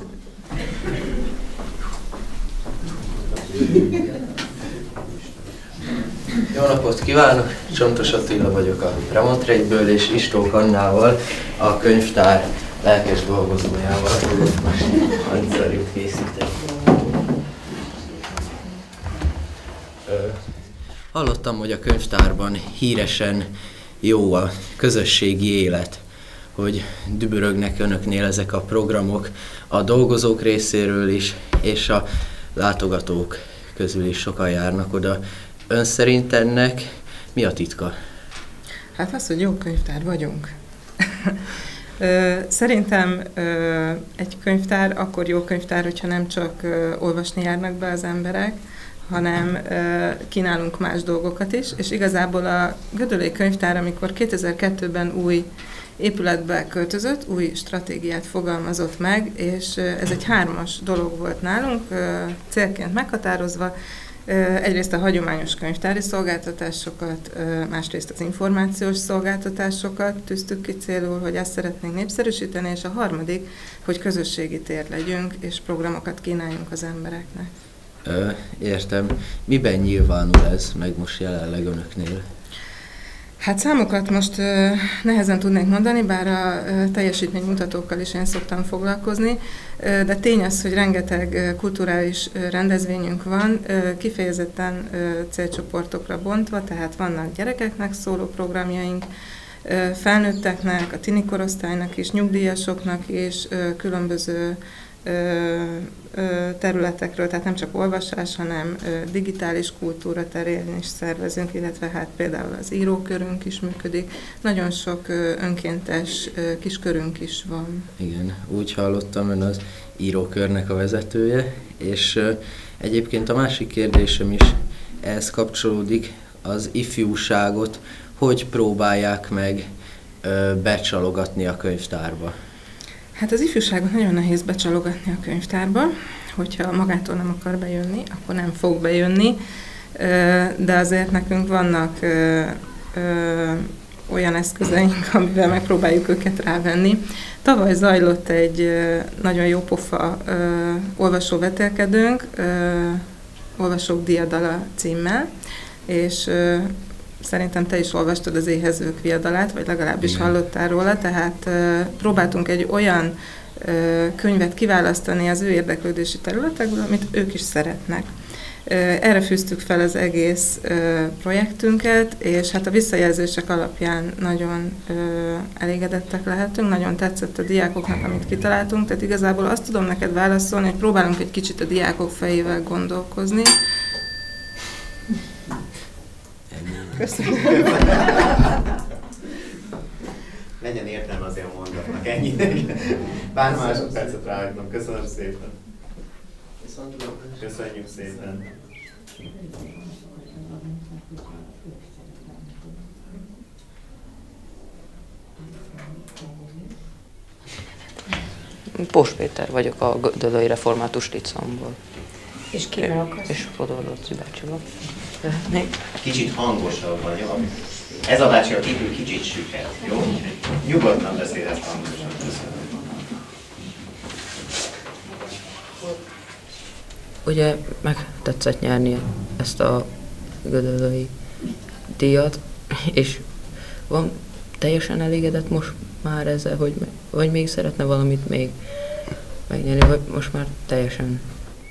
S19: Jó napot kívánok! Csontos Attila vagyok a Remontrade-ből, és Istók Annával, a könyvtár lelkes dolgozójával fogok most hangszerűt készíteni. Hallottam, hogy a könyvtárban híresen jó a közösségi élet, hogy dübörögnek önöknél ezek a programok a dolgozók részéről is, és a látogatók közül is sokan járnak oda. Ön szerint ennek mi a titka?
S9: Hát az, hogy jó könyvtár vagyunk. Szerintem egy könyvtár akkor jó könyvtár, hogyha nem csak olvasni járnak be az emberek, hanem kínálunk más dolgokat is, és igazából a Gödöllői Könyvtár, amikor kétezer-kettőben új épületbe költözött, új stratégiát fogalmazott meg, és ez egy hármas dolog volt nálunk, célként meghatározva. Egyrészt a hagyományos könyvtári szolgáltatásokat, másrészt az információs szolgáltatásokat tűztük ki célul, hogy ezt szeretnénk népszerűsíteni, és a harmadik, hogy közösségi tér legyünk, és programokat kínáljunk az embereknek.
S19: Ö, értem. Miben nyilvánul ez meg most jelenleg önöknél?
S9: Hát számokat most ö, nehezen tudnék mondani, bár a ö, teljesítménymutatókkal is én szoktam foglalkozni, ö, de tény az, hogy rengeteg ö, kulturális ö, rendezvényünk van, ö, kifejezetten ö, célcsoportokra bontva, tehát vannak gyerekeknek szóló programjaink, ö, felnőtteknek, a tini korosztálynak is, nyugdíjasoknak is, ö, különböző ö, ö, területekről, tehát nem csak olvasás, hanem ö, digitális kultúra terén is szervezünk, illetve hát például az írókörünk is működik. Nagyon sok ö, önkéntes ö, kiskörünk is van.
S19: Igen, úgy hallottam, ön az írókörnek a vezetője, és ö, Egyébként a másik kérdésem is ehhez kapcsolódik, az ifjúságot hogy próbálják meg ö, becsalogatni a könyvtárba?
S9: Hát az ifjúságot nagyon nehéz becsalogatni a könyvtárba, hogyha magától nem akar bejönni, akkor nem fog bejönni, de azért nekünk vannak olyan eszközeink, amivel megpróbáljuk őket rávenni. Tavaly zajlott egy nagyon jó pofa olvasóvetélkedőnk, Olvasók diadala címmel, és szerintem te is olvastad az Éhezők viadalát, vagy legalábbis igen, hallottál róla, tehát próbáltunk egy olyan könyvet kiválasztani az ő érdeklődési területekből, amit ők is szeretnek. Erre fűztük fel az egész projektünket, és hát a visszajelzések alapján nagyon elégedettek lehetünk, nagyon tetszett a diákoknak, amit kitaláltunk, tehát igazából azt tudom neked válaszolni, hogy próbálunk egy kicsit a diákok fejével gondolkozni. Köszönöm.
S4: Legyen értelme azért a mondatnak ennyinek. Pár másodpercet ráadnom. Köszönöm szépen. Köszönjük szépen.
S20: Pós Péter vagyok a Gödöllői Református Licamból.
S7: És kivel akarsz?
S20: És Fodor-Lóci bácsival.
S4: Kicsit hangosabb vagyok. Ez a bácsi a kívül kicsit süket, jó? Nyugodtan beszél ezt hangosan. Köszönöm.
S20: Ugye meg tetszett nyerni ezt a Gödöllői díjat, és van teljesen elégedett most már ezzel, hogy, vagy még szeretne valamit még megnyerni, vagy most már teljesen.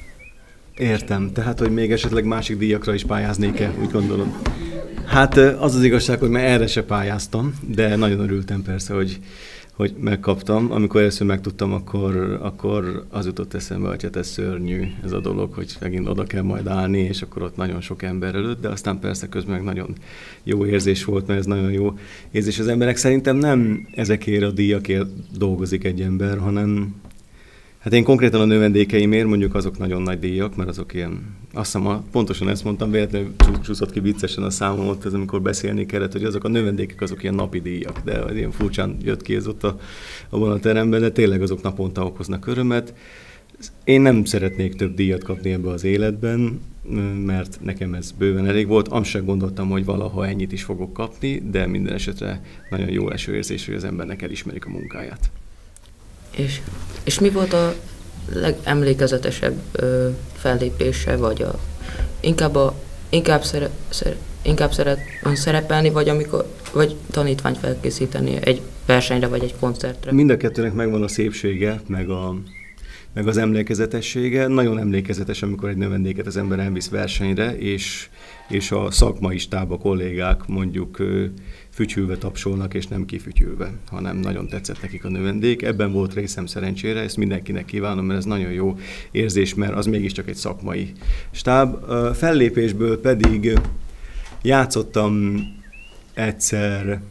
S11: Értem, tehát, hogy még esetleg másik díjakra is pályáznék-e, úgy gondolom. Hát az az igazság, hogy már erre se pályáztam, de nagyon örültem persze, hogy, hogy megkaptam. Amikor először megtudtam, akkor, akkor az jutott eszembe, hogy hát ez szörnyű ez a dolog, hogy megint oda kell majd állni, és akkor ott nagyon sok ember előtt, de aztán persze közben meg nagyon jó érzés volt, mert ez nagyon jó érzés az emberek. Szerintem nem ezekért a díjakért dolgozik egy ember, hanem hát én konkrétan a növendékeimért, mondjuk azok nagyon nagy díjak, mert azok ilyen, azt hiszem, pontosan ezt mondtam, véletlenül csúszott ki viccesen a számom ott, ez, amikor beszélni kellett, hogy azok a növendékek azok ilyen napi díjak, de az ilyen furcsán jött ki ez ott a, abban a teremben, de tényleg azok naponta okoznak örömet. Én nem szeretnék több díjat kapni ebbe az életben, mert nekem ez bőven elég volt. Am sem gondoltam, hogy valaha ennyit is fogok kapni, de minden esetre nagyon jó eső érzés, hogy az embernek elismerik a munkáját.
S20: És, és mi volt a legemlékezetesebb ö, fellépése, vagy a, inkább, a, inkább, szere, szere, inkább szeret szerepelni, vagy, amikor, vagy tanítványt felkészíteni egy versenyre, vagy egy koncertre?
S11: Mind a kettőnek megvan a szépsége, meg, a, meg az emlékezetessége. Nagyon emlékezetes, amikor egy növendéket az ember elvisz versenyre, és, és a szakmai stáb, a kollégák mondjuk fütyülve tapsolnak, és nem kifütyülve, hanem nagyon tetszett nekik a növendék. Ebben volt részem szerencsére, ezt mindenkinek kívánom, mert ez nagyon jó érzés, mert az mégiscsak egy szakmai stáb. A fellépésből pedig játszottam egyszer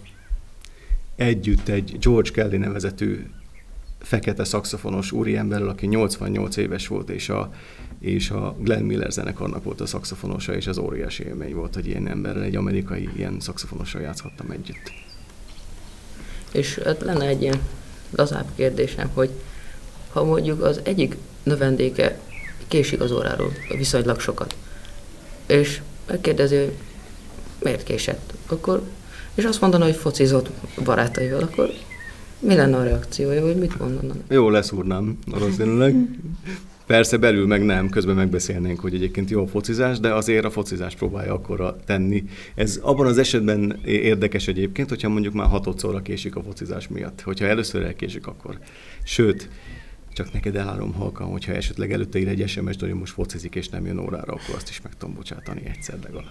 S11: együtt egy George Kelly nevezetű fekete szaxofonos úriemberrel, aki nyolcvannyolc éves volt, és a, és a Glenn Miller zenekarnak volt a szaxofonosa, és az óriási élmény volt, hogy ilyen emberrel, egy amerikai ilyen szaxofonossal játszhattam együtt.
S20: És hát lenne egy ilyen lazább kérdésem, hogy ha mondjuk az egyik növendéke késik az óráról viszonylag sokat, és megkérdezi, hogy miért késett, akkor, és azt mondaná, hogy focizott barátaival, akkor mi lenne a reakciója, vagy mit mondanak?
S11: Jó, leszúrnám valószínűleg. Persze belül meg nem, közben megbeszélnénk, hogy egyébként jó a focizás, de azért a focizás próbálja akkora tenni. Ez abban az esetben érdekes egyébként, hogyha mondjuk már hatodszorra késik a focizás miatt. Hogyha először elkésik, akkor. Sőt, csak neked elárulom halkan, hogyha esetleg előtte ír egy es em es-t, hogy most focizik és nem jön órára, akkor azt is meg tudom bocsátani egyszer legalább.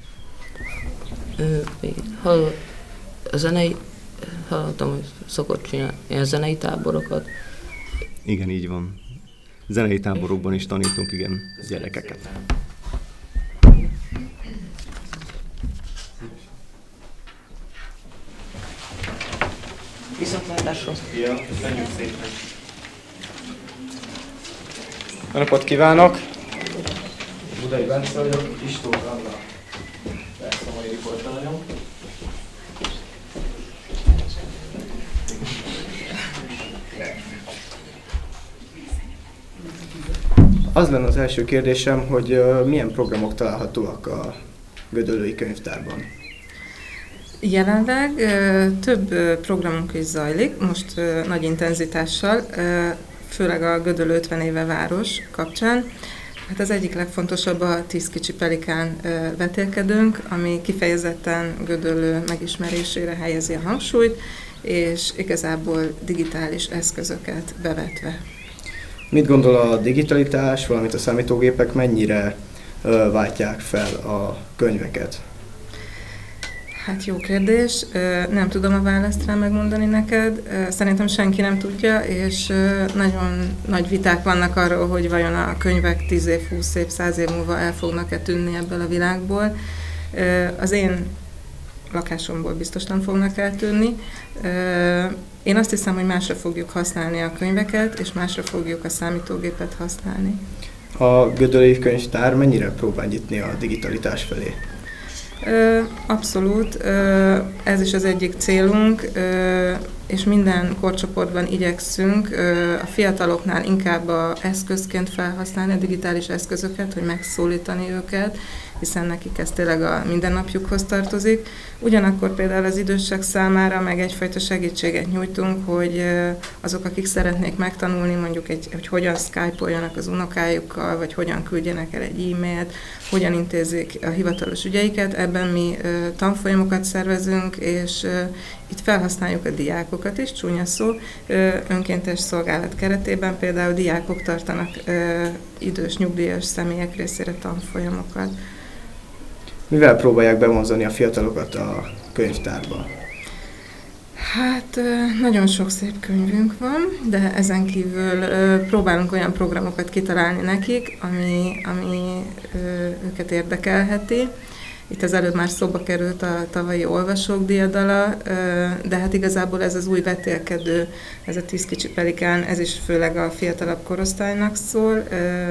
S20: Ha a zenei, hallottam, hogy szokott csinálni ilyen zenei táborokat.
S11: Igen, így van. Zenei táborokban is tanítunk, igen, gyerekeket.
S20: Viszontlátásra!
S4: Ja, köszönjük szépen!
S21: Jó napot kívánok! Budai Bence vagyok, Istót Anna verszomai riportalanyom. Az lenne az első kérdésem, hogy uh, milyen programok találhatóak a Gödöllői Könyvtárban?
S9: Jelenleg uh, több uh, programunk is zajlik, most uh, nagy intenzitással, uh, főleg a Gödöllő ötven éve város kapcsán. Hát az egyik legfontosabb a Tíz kicsi pelikán uh, vetélkedőnk, ami kifejezetten Gödöllő megismerésére helyezi a hangsúlyt, és igazából digitális eszközöket bevetve.
S21: Mit gondol a digitalitás, valamint a számítógépek mennyire ö, váltják fel a könyveket?
S9: Hát jó kérdés, nem tudom a választ rá megmondani neked. Szerintem senki nem tudja, és nagyon nagy viták vannak arról, hogy vajon a könyvek tíz év, húsz év, száz év múlva el fognak-e tűnni ebből a világból. Az én lakásomból biztos nem fognak eltűnni. Én azt hiszem, hogy másra fogjuk használni a könyveket, és másra fogjuk a számítógépet használni.
S21: A Gödöllői Könyvtár mennyire próbál nyitni a digitalitás felé?
S9: Abszolút, ez is az egyik célunk, és minden korcsoportban igyekszünk a fiataloknál inkább a eszközként felhasználni a digitális eszközöket, hogy megszólítani őket, hiszen nekik ez tényleg a mindennapjukhoz tartozik. Ugyanakkor például az idősek számára meg egyfajta segítséget nyújtunk, hogy azok, akik szeretnék megtanulni, mondjuk, egy, hogy hogyan skype-oljanak az unokájukkal, vagy hogyan küldjenek el egy e-mailt, hogyan intézik a hivatalos ügyeiket, ebben mi tanfolyamokat szervezünk, és itt felhasználjuk a diákokat is, csúnya szó, önkéntes szolgálat keretében például diákok tartanak idős, nyugdíjas személyek részére tanfolyamokat.
S21: Mivel próbálják bevonzani a fiatalokat a könyvtárba?
S9: Hát nagyon sok szép könyvünk van, de ezen kívül próbálunk olyan programokat kitalálni nekik, ami, ami őket érdekelheti. Itt az előbb már szóba került a tavalyi olvasók diadala, de hát igazából ez az új vetélkedő, ez a Tíz kicsi pelikán, ez is főleg a fiatalabb korosztálynak szól.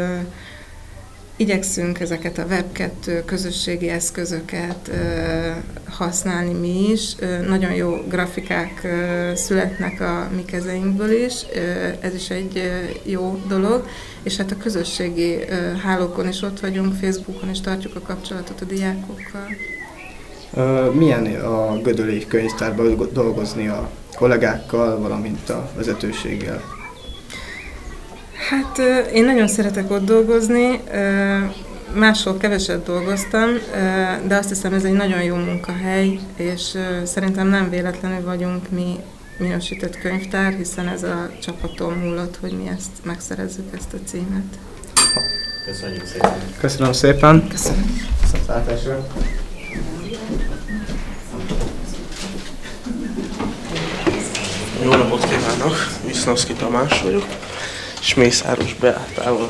S9: Igyekszünk ezeket a web kettő közösségi eszközöket használni mi is. Nagyon jó grafikák születnek a mi kezeinkből is, ez is egy jó dolog. És hát a közösségi hálókon is ott vagyunk, Facebookon is tartjuk a kapcsolatot a diákokkal.
S21: Milyen a Gödöllői Könyvtárban dolgozni a kollégákkal, valamint a vezetőséggel?
S9: Hát én nagyon szeretek ott dolgozni, máshol keveset dolgoztam, de azt hiszem, ez egy nagyon jó munkahely, és szerintem nem véletlenül vagyunk mi minősített könyvtár, hiszen ez a csapaton múlott, hogy mi ezt megszerezzük, ezt a címet.
S21: Köszönjük szépen! Köszönöm szépen!
S9: Köszönöm!
S21: Viszontlátásra!
S22: Jó napot kívánok! Visznovszky Tamás vagyok, és Mészáros Beátával.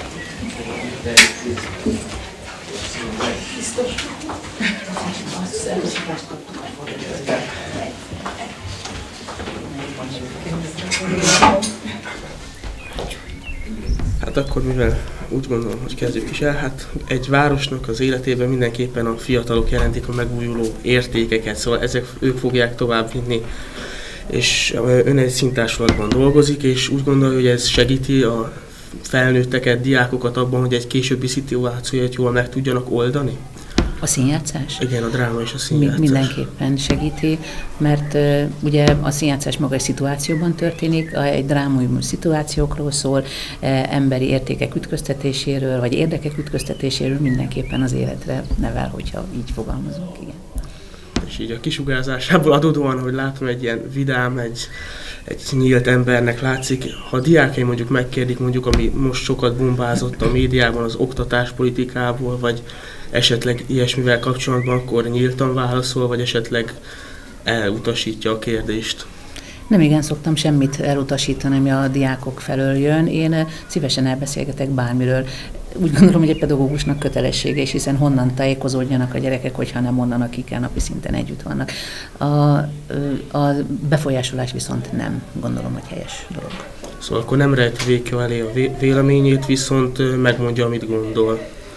S22: Hát akkor, mivel úgy gondolom, hogy kezdjük is el, hát egy városnak az életében mindenképpen a fiatalok jelentik a megújuló értékeket, szóval ezek ők fogják továbbvinni, és ön egy szintársulatban dolgozik, és úgy gondolja, hogy ez segíti a felnőtteket, diákokat abban, hogy egy későbbi szituációt jól meg tudjanak oldani?
S5: A színjátszás?
S22: Igen, a dráma és a színjátszás.
S5: Mindenképpen segíti, mert uh, ugye a színjátszás maga egy szituációban történik, egy drámai szituációkról szól, uh, emberi értékek ütköztetéséről, vagy érdekek ütköztetéséről mindenképpen az életre nevel, hogyha így fogalmazunk, igen.
S22: És így a kisugárzásából adódóan, hogy látom egy ilyen vidám, egy, egy nyílt embernek látszik, ha a diákai mondjuk megkérdik, mondjuk, ami most sokat bombázott a médiában, az oktatáspolitikából, vagy esetleg ilyesmivel kapcsolatban, akkor nyíltan válaszol, vagy esetleg elutasítja a kérdést?
S5: Nem igen szoktam semmit elutasítani, ami a diákok felől jön. Én szívesen elbeszélgetek bármiről. Úgy gondolom, hogy egy pedagógusnak kötelessége is, hiszen honnan tájékozódjanak a gyerekek, hogyha nem onnan, akikkel napi szinten együtt vannak. A, a befolyásolás viszont nem gondolom, hogy helyes dolog.
S22: Szóval akkor nem rejt véka elé a véleményét, viszont megmondja, amit gondol.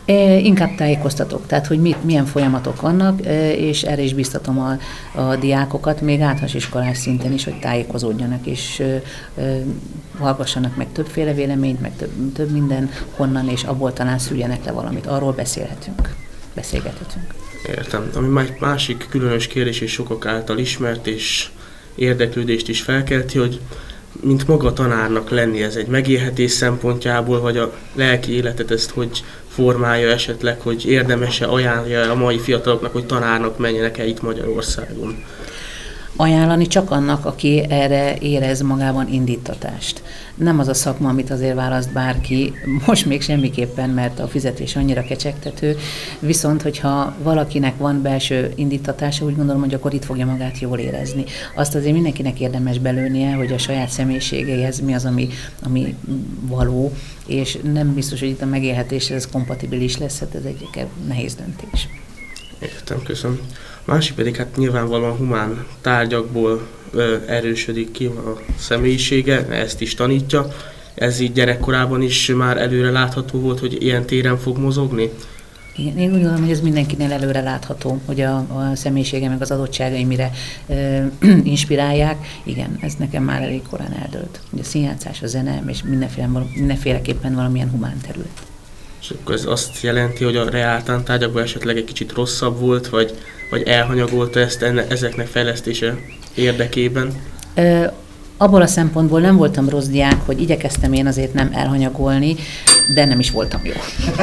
S5: Inkább tájékoztatok, tehát hogy mit, milyen folyamatok vannak, és erre is biztatom a, a diákokat, még általános iskolás szinten is, hogy tájékozódjanak, és hallgassanak meg többféle véleményt, meg több, több minden honnan, és abból talán szüljenek le valamit. Arról beszélhetünk, beszélgethetünk.
S22: Értem. Ami egy másik különös kérdés, és sokak által ismert, és érdeklődést is felkelti, hogy mint maga tanárnak lenni, ez egy megélhetés szempontjából, vagy a lelki életet ezt hogy formálja esetleg, hogy érdemes-e ajánlja a mai fiataloknak, hogy tanárnak menjenek el itt Magyarországon?
S5: Ajánlani csak annak, aki erre érez magában indítatást. Nem az a szakma, amit azért választ bárki, most még semmiképpen, mert a fizetés annyira kecsegtető, viszont hogyha valakinek van belső indítatása, úgy gondolom, hogy akkor itt fogja magát jól érezni. Azt azért mindenkinek érdemes belőnie, hogy a saját személyiségéhez mi az, ami, ami való, és nem biztos, hogy itt a megélhetés ez kompatibilis lesz, hát ez egy nehéz döntés.
S22: Értem, köszönöm. Másik pedig hát nyilvánvalóan humán tárgyakból ö, erősödik ki a személyisége, ezt is tanítja. Ez így gyerekkorában is már előre látható volt, hogy ilyen téren fog mozogni?
S5: Igen, én úgy gondolom, hogy ez mindenkinél előre látható, hogy a, a személyisége meg az adottságai mire ö, inspirálják. Igen, ez nekem már elég korán eldőlt. Ugye a színjátszás, a zene, és mindenféle, mindenféleképpen valamilyen humán terület.
S22: És akkor ez azt jelenti, hogy a reáltán tárgyakban esetleg egy kicsit rosszabb volt, vagy, vagy elhanyagolta ezt enne, ezeknek fejlesztése érdekében?
S5: Ö, abból a szempontból nem voltam rossz diák, hogy igyekeztem én azért nem elhanyagolni, de nem is voltam jó.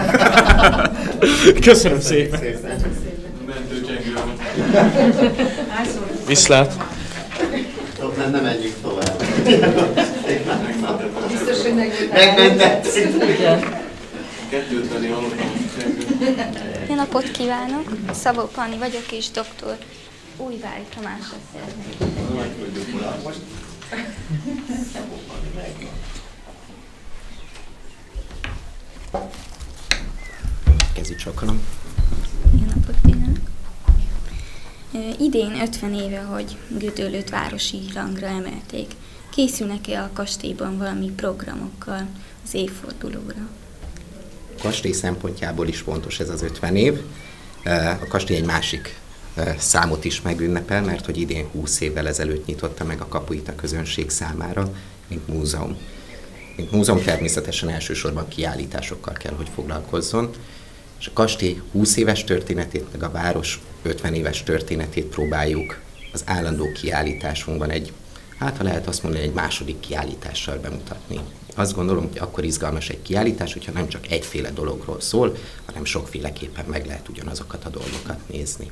S22: Köszönöm szépen! Viszlát!
S6: Nem, nem menjünk tovább.
S1: Biztos, hogy
S6: megmentették.
S1: Jó napot kívánok! Szabó Panni vagyok, és doktor Újvári Tamásra szeretnék.
S8: Kezdjük csokolom.
S1: Jó napot kívánok! Idén ötven éve, hogy Gödöllőt városi rangra emelték. Készülnek-e a kastélyban valami programokkal az évfordulóra?
S8: A kastély szempontjából is fontos ez az ötven év. A kastély egy másik számot is megünnepel, mert hogy idén húsz évvel ezelőtt nyitotta meg a kapuit a közönség számára, mint múzeum. Mint múzeum természetesen elsősorban kiállításokkal kell, hogy foglalkozzon, és a kastély húsz éves történetét, meg a város ötven éves történetét próbáljuk az állandó kiállításunkban egy, hát ha lehet azt mondani, egy második kiállítással bemutatni. Azt gondolom, hogy akkor izgalmas egy kiállítás, hogyha nem csak egyféle dologról szól, hanem sokféleképpen meg lehet ugyanazokat a dolgokat nézni.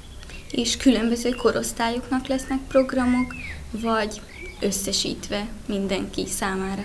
S1: És különböző korosztályoknak lesznek programok, vagy összesítve mindenki számára?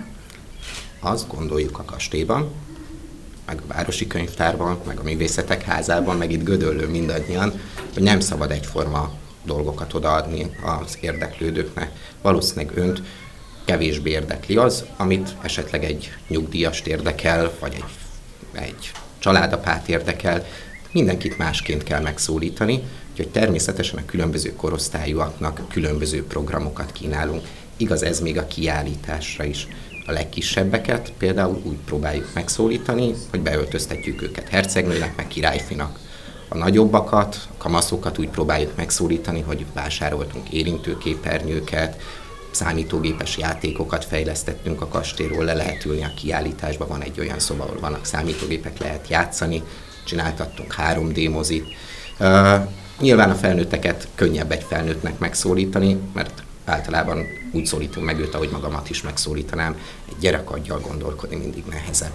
S8: Azt gondoljuk a kastélyban, meg a Városi Könyvtárban, meg a Művészetek Házában, meg itt Gödöllőn mindannyian, hogy nem szabad egyforma dolgokat odaadni az érdeklődőknek. Valószínűleg önt kevésbé érdekli az, amit esetleg egy nyugdíjast érdekel, vagy egy, egy családapát érdekel. Mindenkit másként kell megszólítani, úgyhogy természetesen a különböző korosztályúaknak különböző programokat kínálunk. Igaz, ez még a kiállításra is. A legkisebbeket például úgy próbáljuk megszólítani, hogy beöltöztetjük őket hercegnőnek, meg királyfinak. A nagyobbakat, a kamaszokat úgy próbáljuk megszólítani, hogy vásároltunk érintőképernyőket, számítógépes játékokat fejlesztettünk a kastélyról, le lehet ülni a kiállításban, van egy olyan szoba, ahol vannak számítógépek, lehet játszani, csináltattunk három dé mozit. Uh, nyilván a felnőtteket könnyebb egy felnőttnek megszólítani, mert általában úgy szólítunk meg őt, ahogy magamat is megszólítanám. Egy gyerek aggyal gondolkodni mindig nehezebb.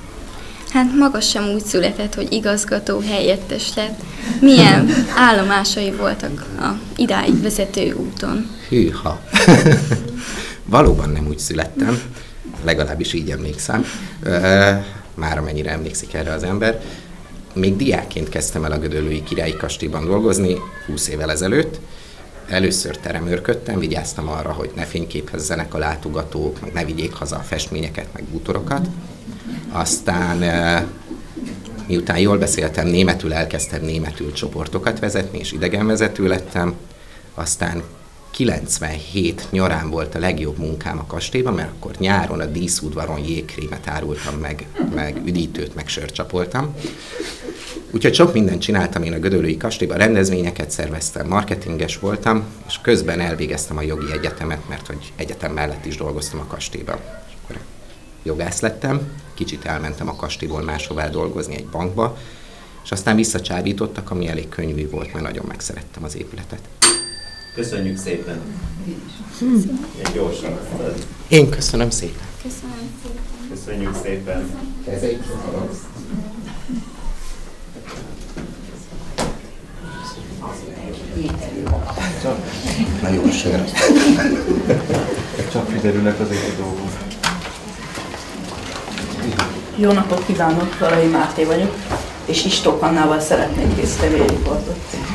S1: Hát maga sem úgy született, hogy igazgató helyettes lett. Milyen állomásai voltak a idáig vezető úton?
S8: Hűha! Valóban nem úgy születtem, legalábbis így emlékszem. Már amennyire emlékszik erre az ember. Még diákként kezdtem el a Gödöllői Királyi Kastélyban dolgozni, húsz évvel ezelőtt. Először teremőrködtem, vigyáztam arra, hogy ne fényképezzenek a látogatók, meg ne vigyék haza a festményeket, meg bútorokat. Aztán miután jól beszéltem németül, elkezdtem németül csoportokat vezetni, és idegenvezető lettem. Aztán kilencvenhét nyarán volt a legjobb munkám a kastélyban, mert akkor nyáron a díszudvaron jégkrémet árultam meg, meg üdítőt, meg sört csapoltam. Úgyhogy sok mindent csináltam én a Gödöllői Kastélyban, rendezvényeket szerveztem, marketinges voltam, és közben elvégeztem a jogi egyetemet, mert hogy egyetem mellett is dolgoztam a kastélyban. És akkor jogász lettem, kicsit elmentem a kastélyból máshová dolgozni egy bankba, és aztán visszacsábítottak, ami elég könnyű volt, mert nagyon megszerettem az épületet.
S4: Köszönjük szépen! Ilyen gyorsan.
S8: Én köszönöm szépen!
S4: Köszönöm szépen! Köszönjük szépen!
S8: Kezeit Na jó, sör.
S11: Csak kiderülnek azért a dolgok.
S2: Jó napot kívánok, Valai Máté vagyok, és Istók Annával szeretnék készíteni egy riportot.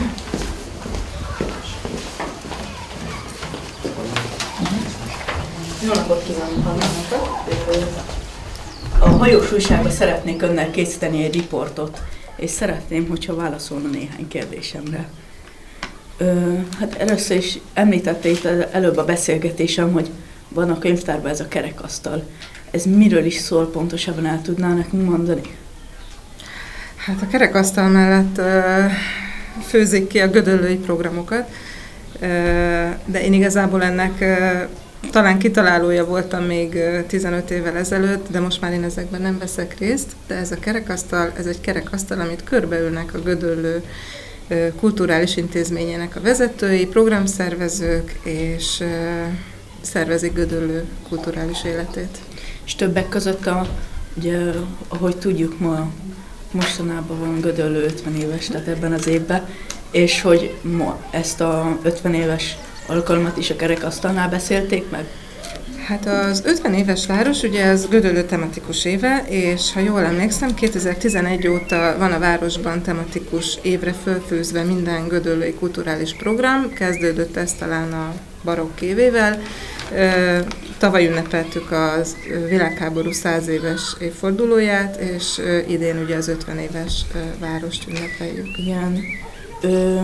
S2: Jó napot kívánok, Annának! A hajós újságban szeretnék önnel készíteni egy riportot, és szeretném, hogyha válaszolna néhány kérdésemre. Ö, hát először is említette itt előbb a beszélgetésem, hogy van a könyvtárban ez a kerekasztal. Ez miről is szól, pontosabban el tudná nekünk mondani?
S9: Hát a kerekasztal mellett ö, főzik ki a gödöllői programokat, ö, de én igazából ennek ö, talán kitalálója voltam még tizenöt évvel ezelőtt, de most már én ezekben nem veszek részt, de ez a kerekasztal, ez egy kerekasztal, amit körbeülnek a Gödöllő kulturális intézményének a vezetői, programszervezők, és szervezik Gödöllő kulturális életét.
S2: És többek között, a, ugye, ahogy tudjuk, ma mostanában van Gödöllő ötven éves, tehát ebben az évben, és hogy ma ezt a ötven éves alkalmat is a kerekasztalnál beszélték meg?
S9: Hát az ötven éves város, ugye ez Gödöllő tematikus éve, és ha jól emlékszem, kétezer-tizenegy óta van a városban tematikus évre fölfűzve minden gödöllői kulturális program, kezdődött ez talán a barokk évével. Tavaly ünnepeltük a világháború száz éves évfordulóját, és idén ugye az ötven éves várost ünnepeljük.
S2: Igen. Ö,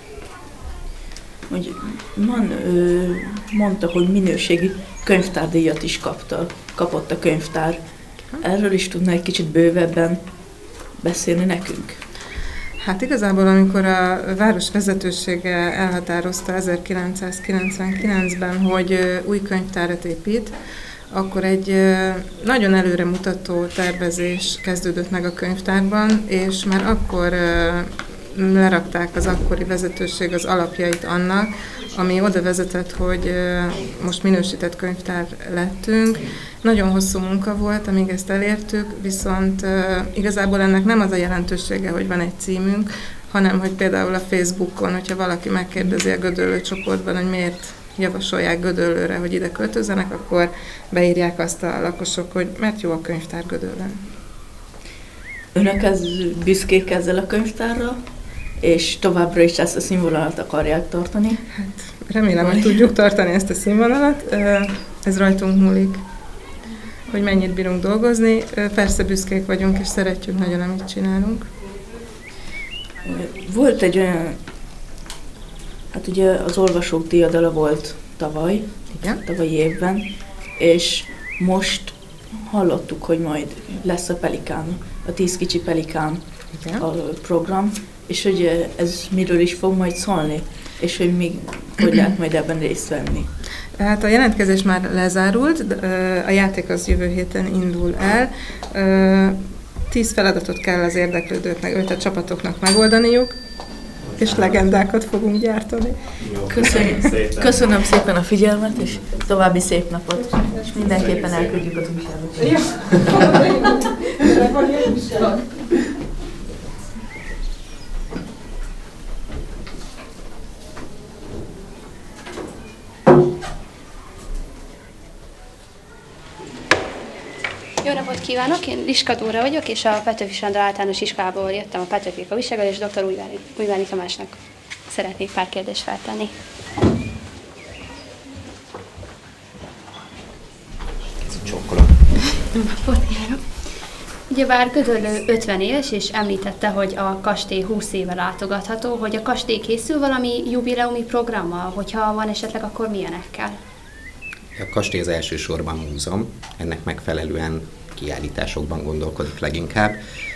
S2: hogy man, ö, mondta, hogy minőségi könyvtárdíjat is kapta, kapott a könyvtár. Erről is tudna egy kicsit bővebben beszélni nekünk?
S9: Hát igazából, amikor a város vezetősége elhatározta ezerkilencszázkilencvenkilencben, hogy új könyvtárat épít, akkor egy nagyon előremutató tervezés kezdődött meg a könyvtárban, és már akkor lerakták az akkori vezetőség az alapjait annak, ami oda vezetett, hogy most minősített könyvtár lettünk. Nagyon hosszú munka volt, amíg ezt elértük, viszont igazából ennek nem az a jelentősége, hogy van egy címünk, hanem hogy például a Facebookon, hogyha valaki megkérdezi a Gödöllő csoportban, hogy miért javasolják Gödöllőre, hogy ide költözzenek, akkor beírják azt a lakosok, hogy mert jó a könyvtár Gödöllőn.
S2: Önök ez büszkék ezzel a könyvtárral, és továbbra is ezt a színvonalat akarják tartani?
S9: Hát remélem, hogy tudjuk tartani ezt a színvonalat. Ez rajtunk múlik, hogy mennyit bírunk dolgozni. Persze büszkék vagyunk, és szeretjük nagyon, amit csinálunk.
S2: Volt egy olyan, hát ugye az Olvasók diadala volt tavaly,
S9: igen,
S2: tavalyi évben, és most hallottuk, hogy majd lesz a Pelikán, a Tíz kicsi Pelikán igen. a program, és hogy ez miről is fog majd szólni, és hogy még hogy lehet majd ebben részt venni.
S9: Hát a jelentkezés már lezárult, a játék az jövő héten indul el. Tíz feladatot kell az érdeklődőknek, öt a csapatoknak megoldaniuk, és legendákat fogunk gyártani.
S2: Jó, köszönjük szépen. Köszönöm szépen a figyelmet, és további szép napot, és mindenképpen elküldjük az újságot.
S3: Jó napot kívánok! Én Liska Dóra vagyok, és a Petőfi Sándor általános iskolából jöttem a Petőfi újsággal, és dr. Újvári, Újvári Tamásnak szeretnék pár kérdést feltenni.
S8: Csókolom.
S3: Jó napot kívánok! Ugyebár Gödöllő ötven éves, és említette, hogy a kastély húsz éve látogatható, hogy a kastély készül valami jubileumi programmal, hogyha van esetleg, akkor milyenekkel?
S8: A kastély az elsősorban múzeum, ennek megfelelően kiállításokban gondolkodik leginkább.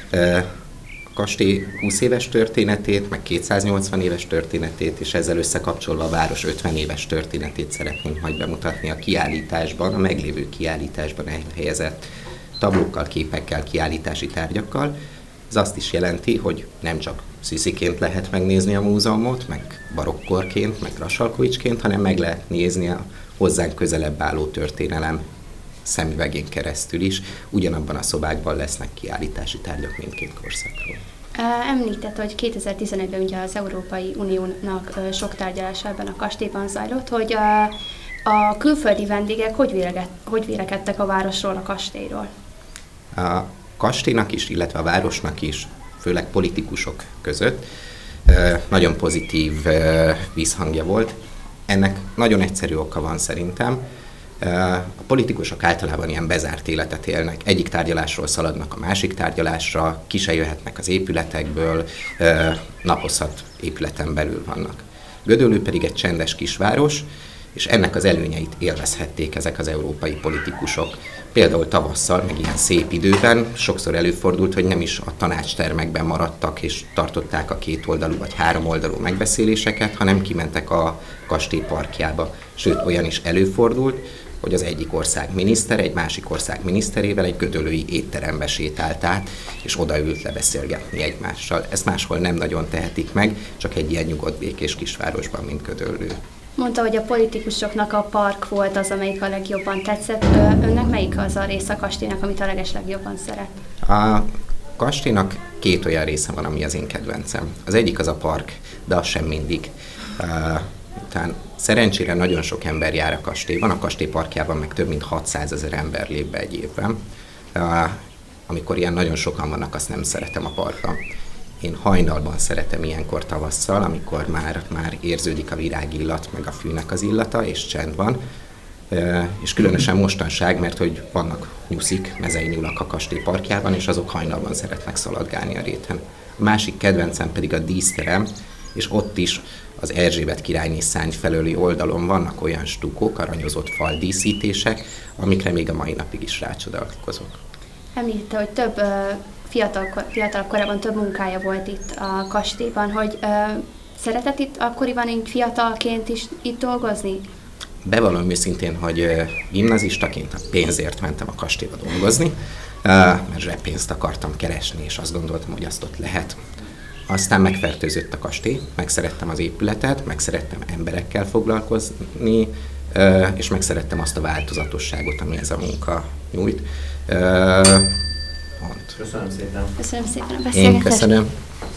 S8: A kastély húsz éves történetét, meg kétszáznyolcvan éves történetét, és ezzel összekapcsolva a város ötven éves történetét szeretnénk majd bemutatni a kiállításban, a meglévő kiállításban elhelyezett tablókkal, képekkel, kiállítási tárgyakkal. Ez azt is jelenti, hogy nem csak szisziként lehet megnézni a múzeumot, meg barokkorként, meg Grassalkovicsként, hanem meg lehet nézni a hozzánk közelebb álló történelem szemüvegén keresztül is. Ugyanabban a szobákban lesznek kiállítási tárgyak mindkét korszakról.
S3: Említett, hogy kétezer-tizenegyben ugye az Európai Uniónak sok tárgyalása ebben a kastélyban zajlott, hogy a, a külföldi vendégek hogy, véleget, hogy vélekedtek a városról, a kastélyról?
S8: A kastélynak is, illetve a városnak is, főleg politikusok között nagyon pozitív vízhangja volt. Ennek nagyon egyszerű oka van szerintem. A politikusok általában ilyen bezárt életet élnek. Egyik tárgyalásról szaladnak a másik tárgyalásra, ki se jöhetnek az épületekből, napozhat épületen belül vannak. Gödöllő pedig egy csendes kisváros, és ennek az előnyeit élvezhették ezek az európai politikusok. Például tavasszal, meg ilyen szép időben sokszor előfordult, hogy nem is a tanácstermekben maradtak és tartották a kétoldalú vagy háromoldalú megbeszéléseket, hanem kimentek a kastély parkjába. Sőt, olyan is előfordult, hogy az egyik ország miniszter egy másik ország miniszterével egy gödöllői étterembe sétált át, és odaült lebeszélgetni egymással. Ezt máshol nem nagyon tehetik meg, csak egy ilyen nyugodt, békés kisvárosban, mint Gödöllő.
S3: Mondta, hogy a politikusoknak a park volt az, amelyik a legjobban tetszett. Önnek melyik az a része a kastélynak, amit a leges legjobban szeret?
S8: A kastélynak két olyan része van, ami az én kedvencem. Az egyik az a park, de az sem mindig. Után szerencsére nagyon sok ember jár a kastélyban, a kastély parkjában meg több mint hatszázezer ember lép be egy évben. Amikor ilyen nagyon sokan vannak, azt nem szeretem a parkban. Én hajnalban szeretem ilyenkor tavasszal, amikor már, már érződik a virágillat, meg a fűnek az illata, és csend van. És különösen mostanság, mert hogy vannak nyuszik, mezei nyulak a kastély parkjában, és azok hajnalban szeretnek szaladgálni a réten. A másik kedvencem pedig a díszterem, és ott is az Erzsébet királyné szárny felőli oldalon vannak olyan stukók, aranyozott faldíszítések, amikre még a mai napig is rácsodálkozok.
S3: Említette, hogy több fiatal, fiatalabb korában több munkája volt itt a kastélyban, hogy ö, szeretett itt akkoriban így fiatalként is itt dolgozni?
S8: Bevallom őszintén, hogy gimnazistaként a pénzért mentem a kastélyba dolgozni, mert zseppénzt akartam keresni, és azt gondoltam, hogy azt ott lehet. Aztán megfertőzött a kastély, megszerettem az épületet, megszerettem emberekkel foglalkozni, és megszerettem azt a változatosságot, ami ez a munka nyújt. Pont.
S6: Köszönöm szépen.
S3: Köszönöm szépen a beszélgetést.
S8: Én köszönöm.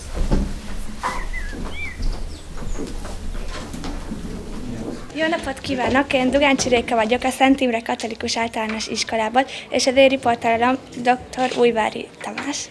S10: Jó napot kívánok! Én Dugáncsi Réka vagyok, a Szent Imre Katolikus Általános Iskolából, és az én riporterem doktor Újvári Tamás.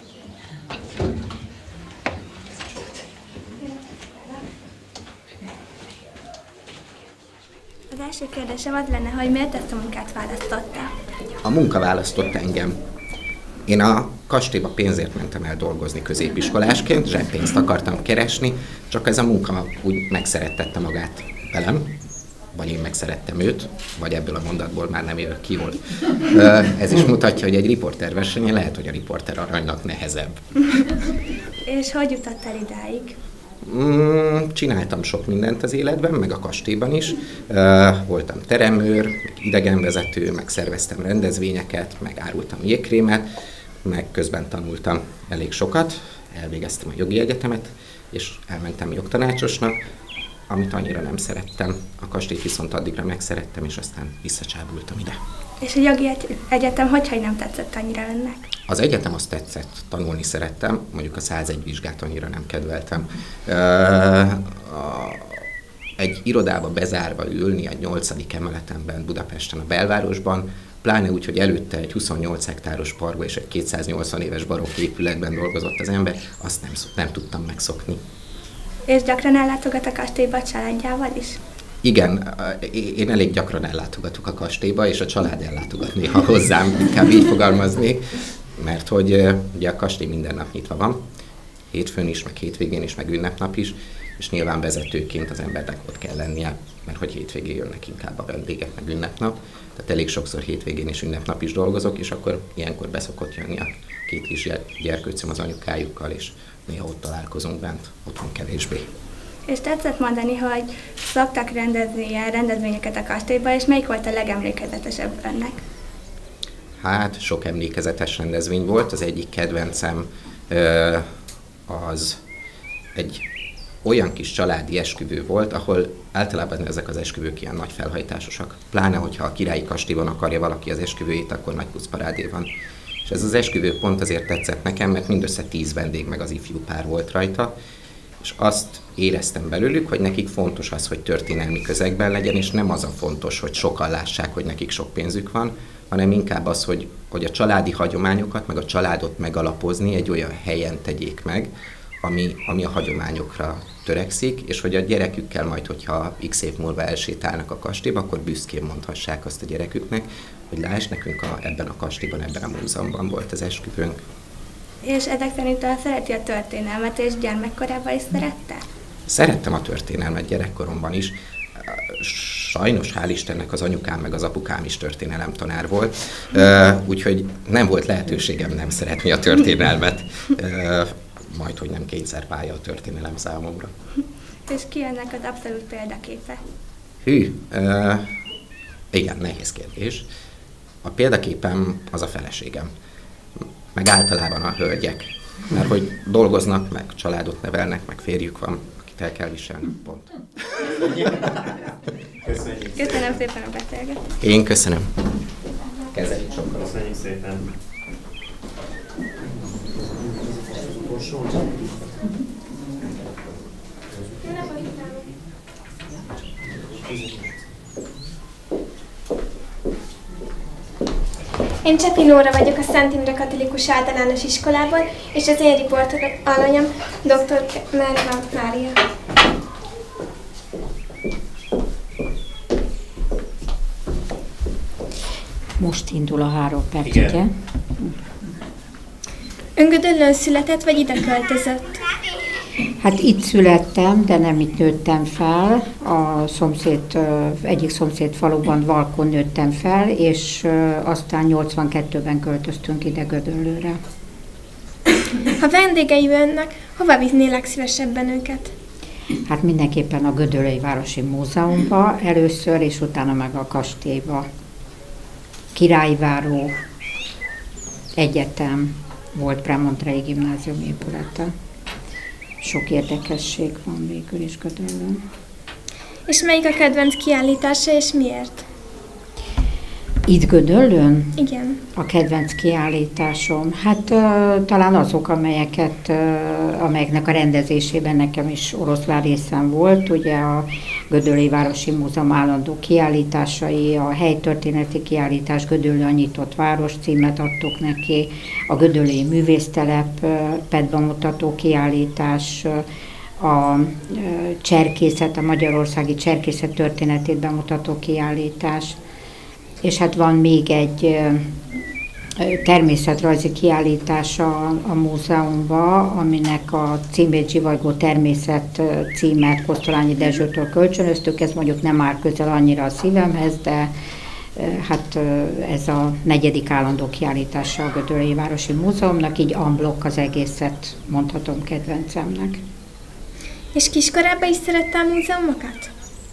S10: Az első kérdésem az lenne, hogy miért ezt a munkát választottál?
S8: A munka választott engem. Én a kastélyba pénzért mentem el dolgozni középiskolásként, zseppénzt akartam keresni, csak ez a munka úgy megszerettette magát velem, vagy én megszerettem őt, vagy ebből a mondatból már nem jövök ki jól. Ez is mutatja, hogy egy riporterversenyen lehet, hogy a riporter aranynak nehezebb.
S10: És hogy jutottál idáig?
S8: Mm, csináltam sok mindent az életben, meg a kastélyban is. Voltam teremőr, idegenvezető, meg szerveztem rendezvényeket, meg árultam jégkrémet, meg közben tanultam elég sokat. Elvégeztem a jogi egyetemet, és elmentem jogtanácsosnak, amit annyira nem szerettem. A kastélyt viszont addigra megszerettem, és aztán visszacsábultam ide.
S10: És a jogi egyetem hogy nem tetszett annyira önnek?
S8: Az egyetem azt tetszett, tanulni szerettem, mondjuk a százegy vizsgát annyira nem kedveltem. Egy irodába bezárva ülni a nyolcadik emeletemben Budapesten, a belvárosban, pláne úgy, hogy előtte egy huszonnyolc hektáros parkban és egy kétszáznyolcvan éves barokk épületben dolgozott az ember, azt nem, nem tudtam megszokni.
S10: És gyakran ellátogat a kastélyba a családjával is?
S8: Igen, én elég gyakran ellátogatok a kastélyba, és a család ellátogat néha hozzám, inkább így fogalmaznék. mert hogy uh, ugye a kastély minden nap nyitva van, hétfőn is, meg hétvégén is, meg ünnepnap is, és nyilván vezetőként az embernek ott kell lennie, mert hogy hétvégén jönnek inkább a vendégek, meg ünnepnap. Tehát elég sokszor hétvégén és ünnepnap is dolgozok, és akkor ilyenkor beszokott jönni a két kis gyerkőcöm az anyukájukkal, és néha ott találkozunk bent, otthon kevésbé.
S10: És tetszett mondani, hogy szoktak rendezni ilyen rendezvényeket a kastélyban, és melyik volt a legemlékezetesebb önnek?
S8: Hát sok emlékezetes rendezvény volt, az egyik kedvencem az egy olyan kis családi esküvő volt, ahol általában ezek az esküvők ilyen nagy felhajtásosak. Pláne, hogyha a királyi kastélyban akarja valaki az esküvőjét, akkor nagy puszparádé van. És ez az esküvő pont azért tetszett nekem, mert mindössze tíz vendég meg az ifjú pár volt rajta, és azt éreztem belőlük, hogy nekik fontos az, hogy történelmi közegben legyen, és nem az a fontos, hogy sokan lássák, hogy nekik sok pénzük van, hanem inkább az, hogy, hogy a családi hagyományokat, meg a családot megalapozni egy olyan helyen tegyék meg, ami, ami a hagyományokra törekszik, és hogy a gyerekükkel majd, hogyha x év múlva elsétálnak a kastélyba, akkor büszkén mondhassák azt a gyereküknek, hogy lásd, nekünk a, ebben a kastélyban, ebben a múzeumban volt az esküvőnk.
S10: És ezek szerint szereti a történelmet, és gyermekkorában is szerette?
S8: Szerettem a történelmet gyerekkoromban is. Sajnos, hál' Istennek az anyukám meg az apukám is történelemtanár volt, úgyhogy nem volt lehetőségem nem szeretni a történelmet. Majd, hogy nem kényszerpálya a történelem számomra.
S10: És ki ennek az abszolút példaképe?
S8: Hű, uh, igen, nehéz kérdés. A példaképem az a feleségem, meg általában a hölgyek, mert hogy dolgoznak, meg családot nevelnek, meg férjük van, akit el kell viselni, pont.
S10: Köszönjük. Köszönöm szépen a beszélgetést.
S8: Én köszönöm. Kezeljük sokkal.
S4: Köszönjük szépen.
S12: Én Csepi Nóra vagyok a Szent Imre Katolikus Általános Iskolában, és az én riportok alanyom doktor Merva Mária.
S7: Most indul a három perc, ugye?
S12: Ön Gödöllőn született, vagy ide költözött?
S7: Hát itt születtem, de nem itt nőttem fel. A szomszéd, egyik szomszéd faluban, Valkon nőttem fel, és aztán nyolcvankettőben költöztünk ide Gödöllőre.
S12: Ha vendégei jönnek, hova vinné legszívesebben őket?
S7: Hát mindenképpen a Gödöllői Városi Múzeumba először, és utána meg a kastélyba. Királyváró, egyetem, volt Premontrei gimnázium épülete. Sok érdekesség van végül is Gödöllőn.
S12: És melyik a kedvenc kiállítása, és miért?
S7: Itt Gödöllőn?
S12: Igen.
S7: A kedvenc kiállításom? Hát uh, talán azok, amelyeket, uh, amelyeknek a rendezésében nekem is oroszlán részem volt. Ugye a Gödöllői Városi Múzeum állandó kiállításai, a helytörténeti kiállítás, Gödöllő a nyitott város címet adtuk neki, a Gödöllői Művésztelep pet bemutató kiállítás, a cserkészet, a magyarországi cserkészet történetét bemutató kiállítás, és hát van még egy természetrajzi kiállítása a múzeumban, aminek a címét Zsivajgó természet címet Kosztolányi Dezsőtől kölcsönöztük. Ez mondjuk nem áll közel annyira a szívemhez, de hát ez a negyedik állandó kiállítása a Gödöllői Városi Múzeumnak, így unblock az egészet mondhatom kedvencemnek.
S12: És kiskorában is szerette a múzeumokat?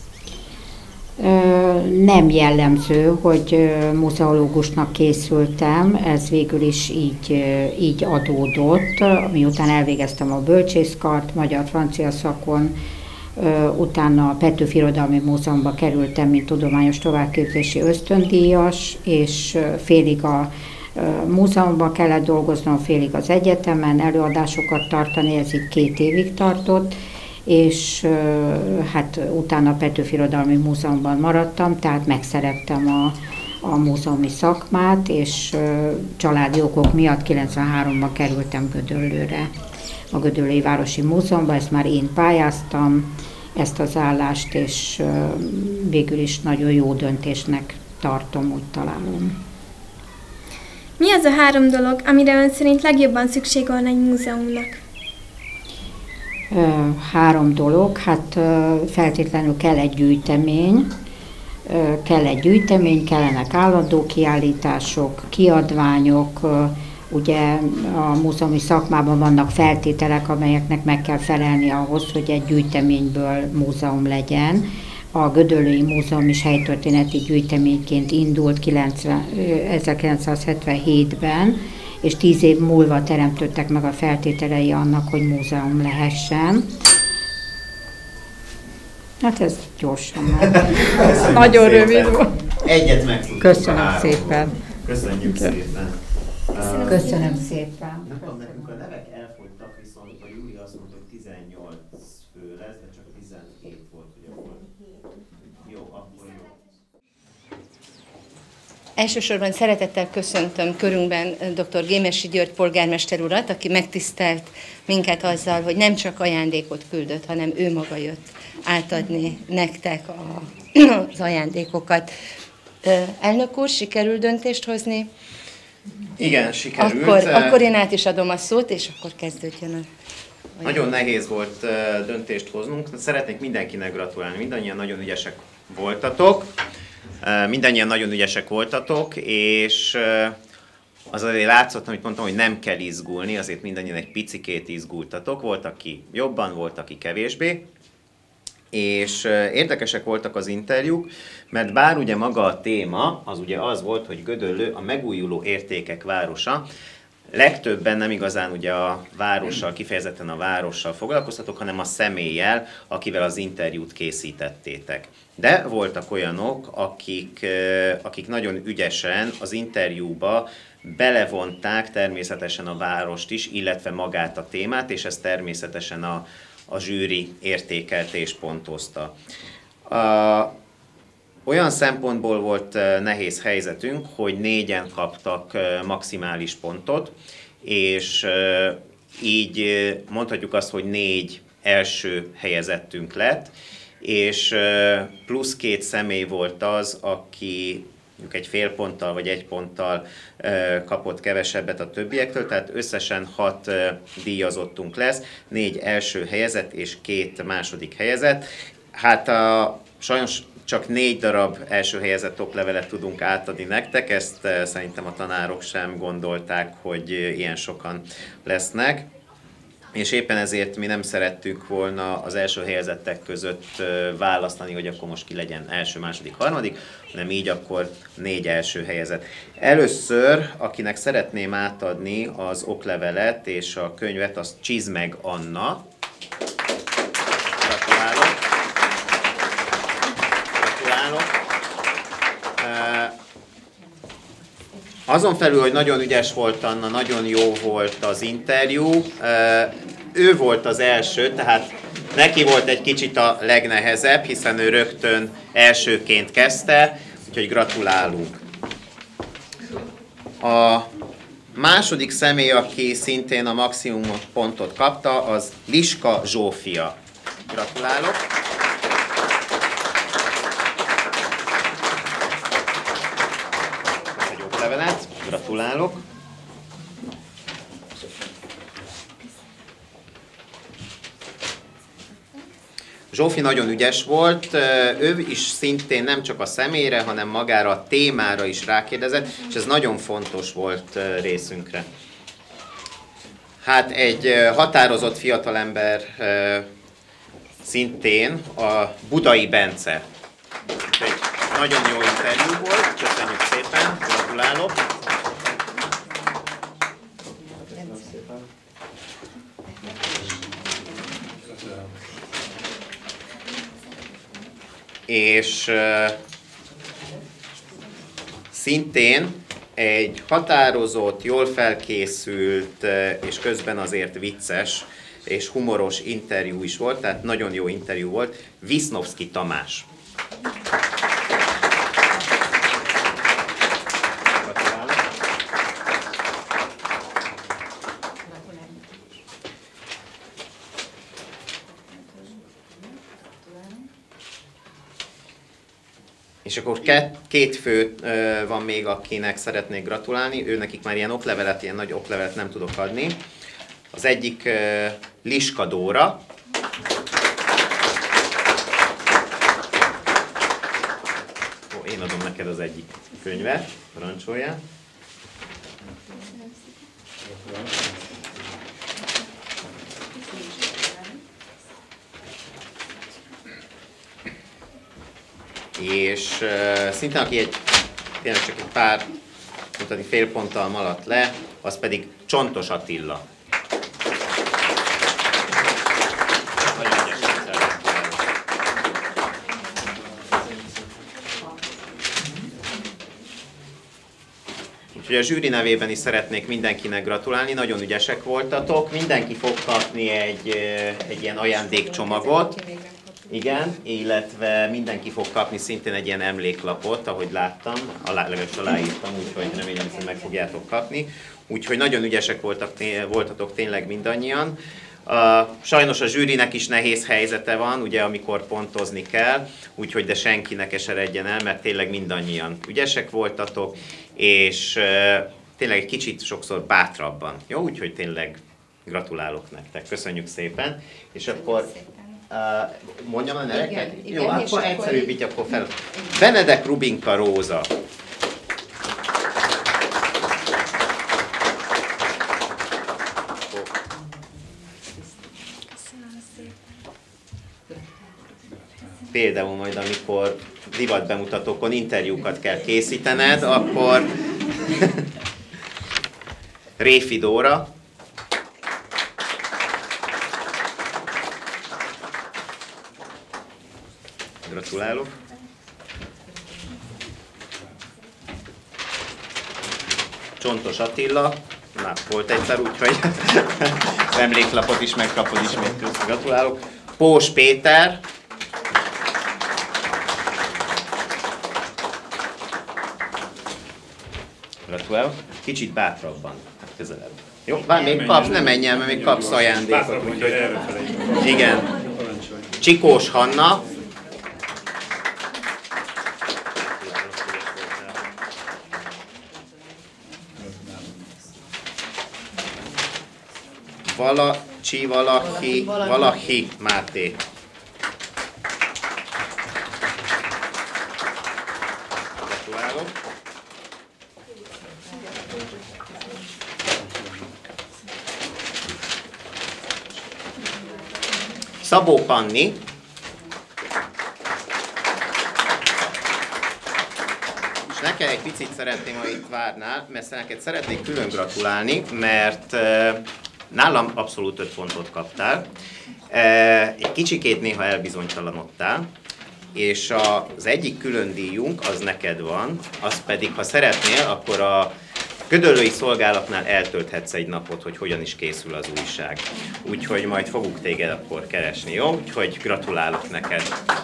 S7: Nem jellemző, hogy muzeológusnak készültem, ez végül is így, így adódott. Miután elvégeztem a bölcsészkart, magyar-francia szakon, utána a Petőfi Irodalmi Múzeumba kerültem, mint tudományos továbbképzési ösztöndíjas, és félig a múzeumban kellett dolgoznom, félig az egyetemen, előadásokat tartani, ez így két évig tartott, és hát utána a Petőfi Irodalmi Múzeumban maradtam, tehát megszerettem a, a múzeumi szakmát, és családi okok miatt kilencvenháromban kerültem Gödöllőre, a Gödöllői Városi Múzeumba, ezt már én pályáztam, ezt az állást, és végül is nagyon jó döntésnek tartom, úgy találom.
S12: Mi az a három dolog, amire ön szerint legjobban szükség van egy múzeumnak?
S7: Három dolog, hát feltétlenül kell egy gyűjtemény, kell egy gyűjtemény, kellenek állandó kiállítások, kiadványok, ugye a múzeumi szakmában vannak feltételek, amelyeknek meg kell felelni ahhoz, hogy egy gyűjteményből múzeum legyen. A Gödöllői Múzeum is helytörténeti gyűjteményként indult ezerkilencszázhetvenhétben, és tíz év múlva teremtődtek meg a feltételei annak, hogy múzeum lehessen. Hát ez gyorsan már. Nagyon rövid volt.
S6: Egyet megtudtunk.
S7: Köszönöm szépen.
S6: Köszönjük szépen.
S7: Köszönöm, Köszönöm szépen.
S6: Nem tudom, nekünk a nevek elfogytak, viszont a Júli azt mondta, hogy tizennyolc fő lesz, de csak tizenhét volt, ugye volt. Jó, akkor jó.
S13: Elsősorban szeretettel köszöntöm körünkben dr. Gémesi György polgármester urat, aki megtisztelt minket azzal, hogy nem csak ajándékot küldött, hanem ő maga jött átadni nektek a, az ajándékokat. Elnök úr, sikerül döntést hozni?
S4: Igen, sikerült.
S13: Akkor, akkor én át is adom a szót, és akkor kezdődjön a...
S4: Nagyon nehéz volt döntést hoznunk. Szeretnék mindenkinek gratulálni. Mindannyian nagyon ügyesek voltatok. Mindannyian nagyon ügyesek voltatok, és az azért látszott, amit mondtam, hogy nem kell izgulni, azért mindannyian egy picikét izgultatok. Volt, aki jobban, volt, aki kevésbé. És érdekesek voltak az interjúk, mert bár ugye maga a téma, az ugye az volt, hogy Gödöllő a megújuló értékek városa, legtöbben nem igazán ugye a várossal, kifejezetten a várossal foglalkoztatok, hanem a személlyel, akivel az interjút készítettétek. De voltak olyanok, akik, akik nagyon ügyesen az interjúba belevonták természetesen a várost is, illetve magát a témát, és ez természetesen a a zsűri értékelte és pontozta. A, olyan szempontból volt nehéz helyzetünk, hogy négyen kaptak maximális pontot, és így mondhatjuk azt, hogy négy első helyezettünk lett, és plusz két személy volt az, aki egy fél ponttal vagy egy ponttal kapott kevesebbet a többiektől, tehát összesen hat díjazottunk lesz, négy első helyezett és két második helyezett. Hát a, sajnos csak négy darab első helyezett oklevelet tudunk átadni nektek, ezt szerintem a tanárok sem gondolták, hogy ilyen sokan lesznek. És éppen ezért mi nem szerettük volna az első helyezettek között választani, hogy akkor most ki legyen első, második, harmadik, hanem így akkor négy első helyezett. Először, akinek szeretném átadni az oklevelet és a könyvet, az Csizmeg Anna. Gratulálok. Gratulálok. Azon felül, hogy nagyon ügyes volt Anna, nagyon jó volt az interjú, ő volt az első, tehát neki volt egy kicsit a legnehezebb, hiszen ő rögtön elsőként kezdte, úgyhogy gratulálunk. A második személy, aki szintén a maximum pontot kapta, az Liska Zsófia. Gratulálok! Levelet. Gratulálok! Zsófi nagyon ügyes volt, ő is szintén nem csak a személyre, hanem magára a témára is rákérdezett, és ez nagyon fontos volt részünkre. Hát egy határozott fiatalember szintén a Budai Bence. Egy nagyon jó interjú volt, köszönjük szépen, gratulálok! És uh, szintén egy határozott, jól felkészült uh, és közben azért vicces és humoros interjú is volt, tehát nagyon jó interjú volt, Visznovszky Tamás. És akkor két fő van még, akinek szeretnék gratulálni, ő nekik már ilyen oklevelet, ilyen nagy oklevelet nem tudok adni. Az egyik Liska Dóra. Ó, én adom neked az egyik könyvet, parancsoljál. És uh, szintén aki egy, tényleg csak egy pár, mutatni fél ponttal maradt le, az pedig Csontos Attila. Úgyhogy a zsűri nevében is szeretnék mindenkinek gratulálni, nagyon ügyesek voltatok, mindenki fog kapni egy, egy ilyen ajándékcsomagot. Igen, illetve mindenki fog kapni szintén egy ilyen emléklapot, ahogy láttam, alá, legalábbis aláírtam, úgyhohogy remélem, hogy meg fogjátok kapni. Úgyhogy nagyon ügyesek voltak, voltatok tényleg mindannyian. Uh, sajnos a zsűrinek is nehéz helyzete van, ugye, amikor pontozni kell, úgyhogy de senkinek eseredjen el, mert tényleg mindannyian ügyesek voltatok, és uh, tényleg egy kicsit sokszor bátrabban. Jó, úgyhogy tényleg gratulálok nektek, köszönjük szépen. És akkor Uh, mondjam a neveket? Igen, jó, igen, akkor egyszerűbb így akkor fel. Benedek Rubinka Róza. Például majd, amikor divatbemutatókon interjúkat kell készítened, akkor Réfi Dóra. Gratulálok. Csontos Attila, már volt egyszer, úgyhogy emléklapot is megkapod ismét, köszönöm, gratulálok. Pós Péter. Gratulálok. Kicsit bátrabban, hát közelebb. Jó, várj, még kapsz, nem menj el, mert még kapsz ajándékot. Úgyhogy... Igen. Csikós Hanna. Valacsi, Valachi, Valachi Máté. Gratulálok. Szabó Panni. És neked egy picit szeretném, ha itt várnál, mert neked szeretnék külön gratulálni, mert nálam abszolút öt pontot kaptál, egy kicsikét néha elbizonytalanodtál, és az egyik külön díjunk az neked van, az pedig, ha szeretnél, akkor a Gödöllői Szolgálatnál eltölthetsz egy napot, hogy hogyan is készül az újság. Úgyhogy majd fogunk téged akkor keresni, jó? Úgyhogy gratulálok neked!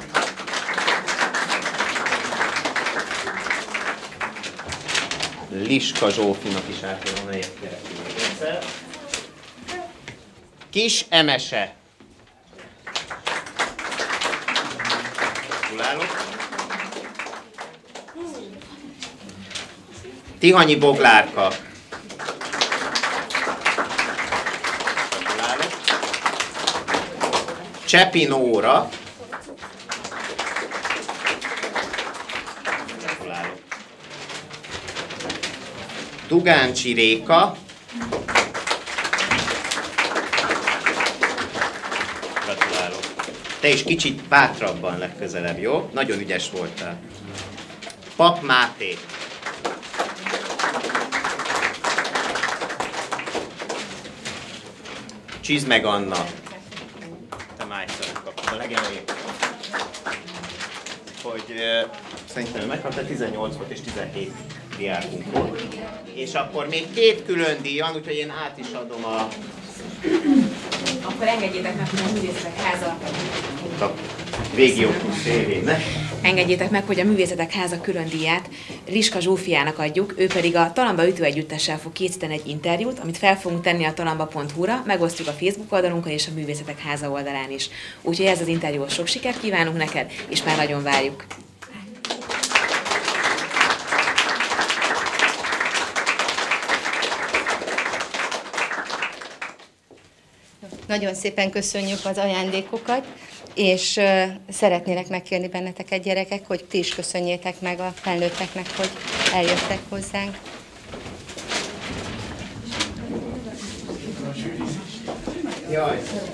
S4: Liska Zsófinak is átadom a helyet, keresni még egyszer. Kis Emese. Gratulálok. Tihanyi Boglárka. Gratulálok. Csepi Nóra. Gratulálok. Dugáncsi Réka. Te is kicsit bátrabban legközelebb, jó? Nagyon ügyes voltál. Pap Máté. Csizmeg Anna. Te már egyszer kaptad a legelején. Hogy uh, szerintem megkaptad, tizennyolc volt és tizenhét diákunk volt. És akkor még két külön díj van, úgyhogy én át is adom a...
S14: Akkor engedjétek meg, hogy a Művészetek Háza...
S4: Régió plusz évén,
S14: Engedjétek meg, hogy a Művészetek Háza külön díját Liska Zsófiának adjuk, ő pedig a Talamba Ütő Együttessel fog készíteni egy interjút, amit fel fogunk tenni a talamba pont hu-ra, megosztjuk a Facebook oldalunkon és a Művészetek Háza oldalán is. Úgyhogy ez az interjúhoz sok sikert kívánunk neked, és már nagyon várjuk.
S13: Nagyon szépen köszönjük az ajándékokat, és uh, szeretnélek megkérni benneteket, gyerekek, hogy ti is köszönjétek meg a felnőtteknek, hogy eljöttek hozzánk.
S6: Jaj,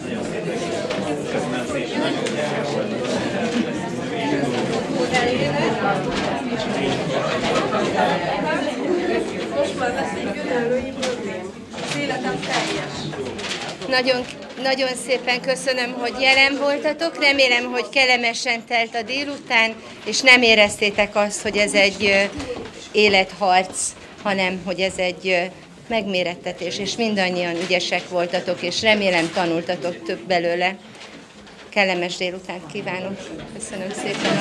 S17: Most már lesz egy önállói problém. Az életem teljes.
S13: Nagyon, nagyon szépen köszönöm, hogy jelen voltatok. Remélem, hogy kellemesen telt a délután, és nem éreztétek azt, hogy ez egy életharc, hanem hogy ez egy megmérettetés, és mindannyian ügyesek voltatok, és remélem tanultatok több belőle. Kellemes délutánt kívánok. Köszönöm szépen.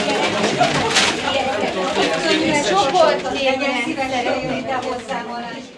S13: Sok volt, legyen szívesen jönni hozzám.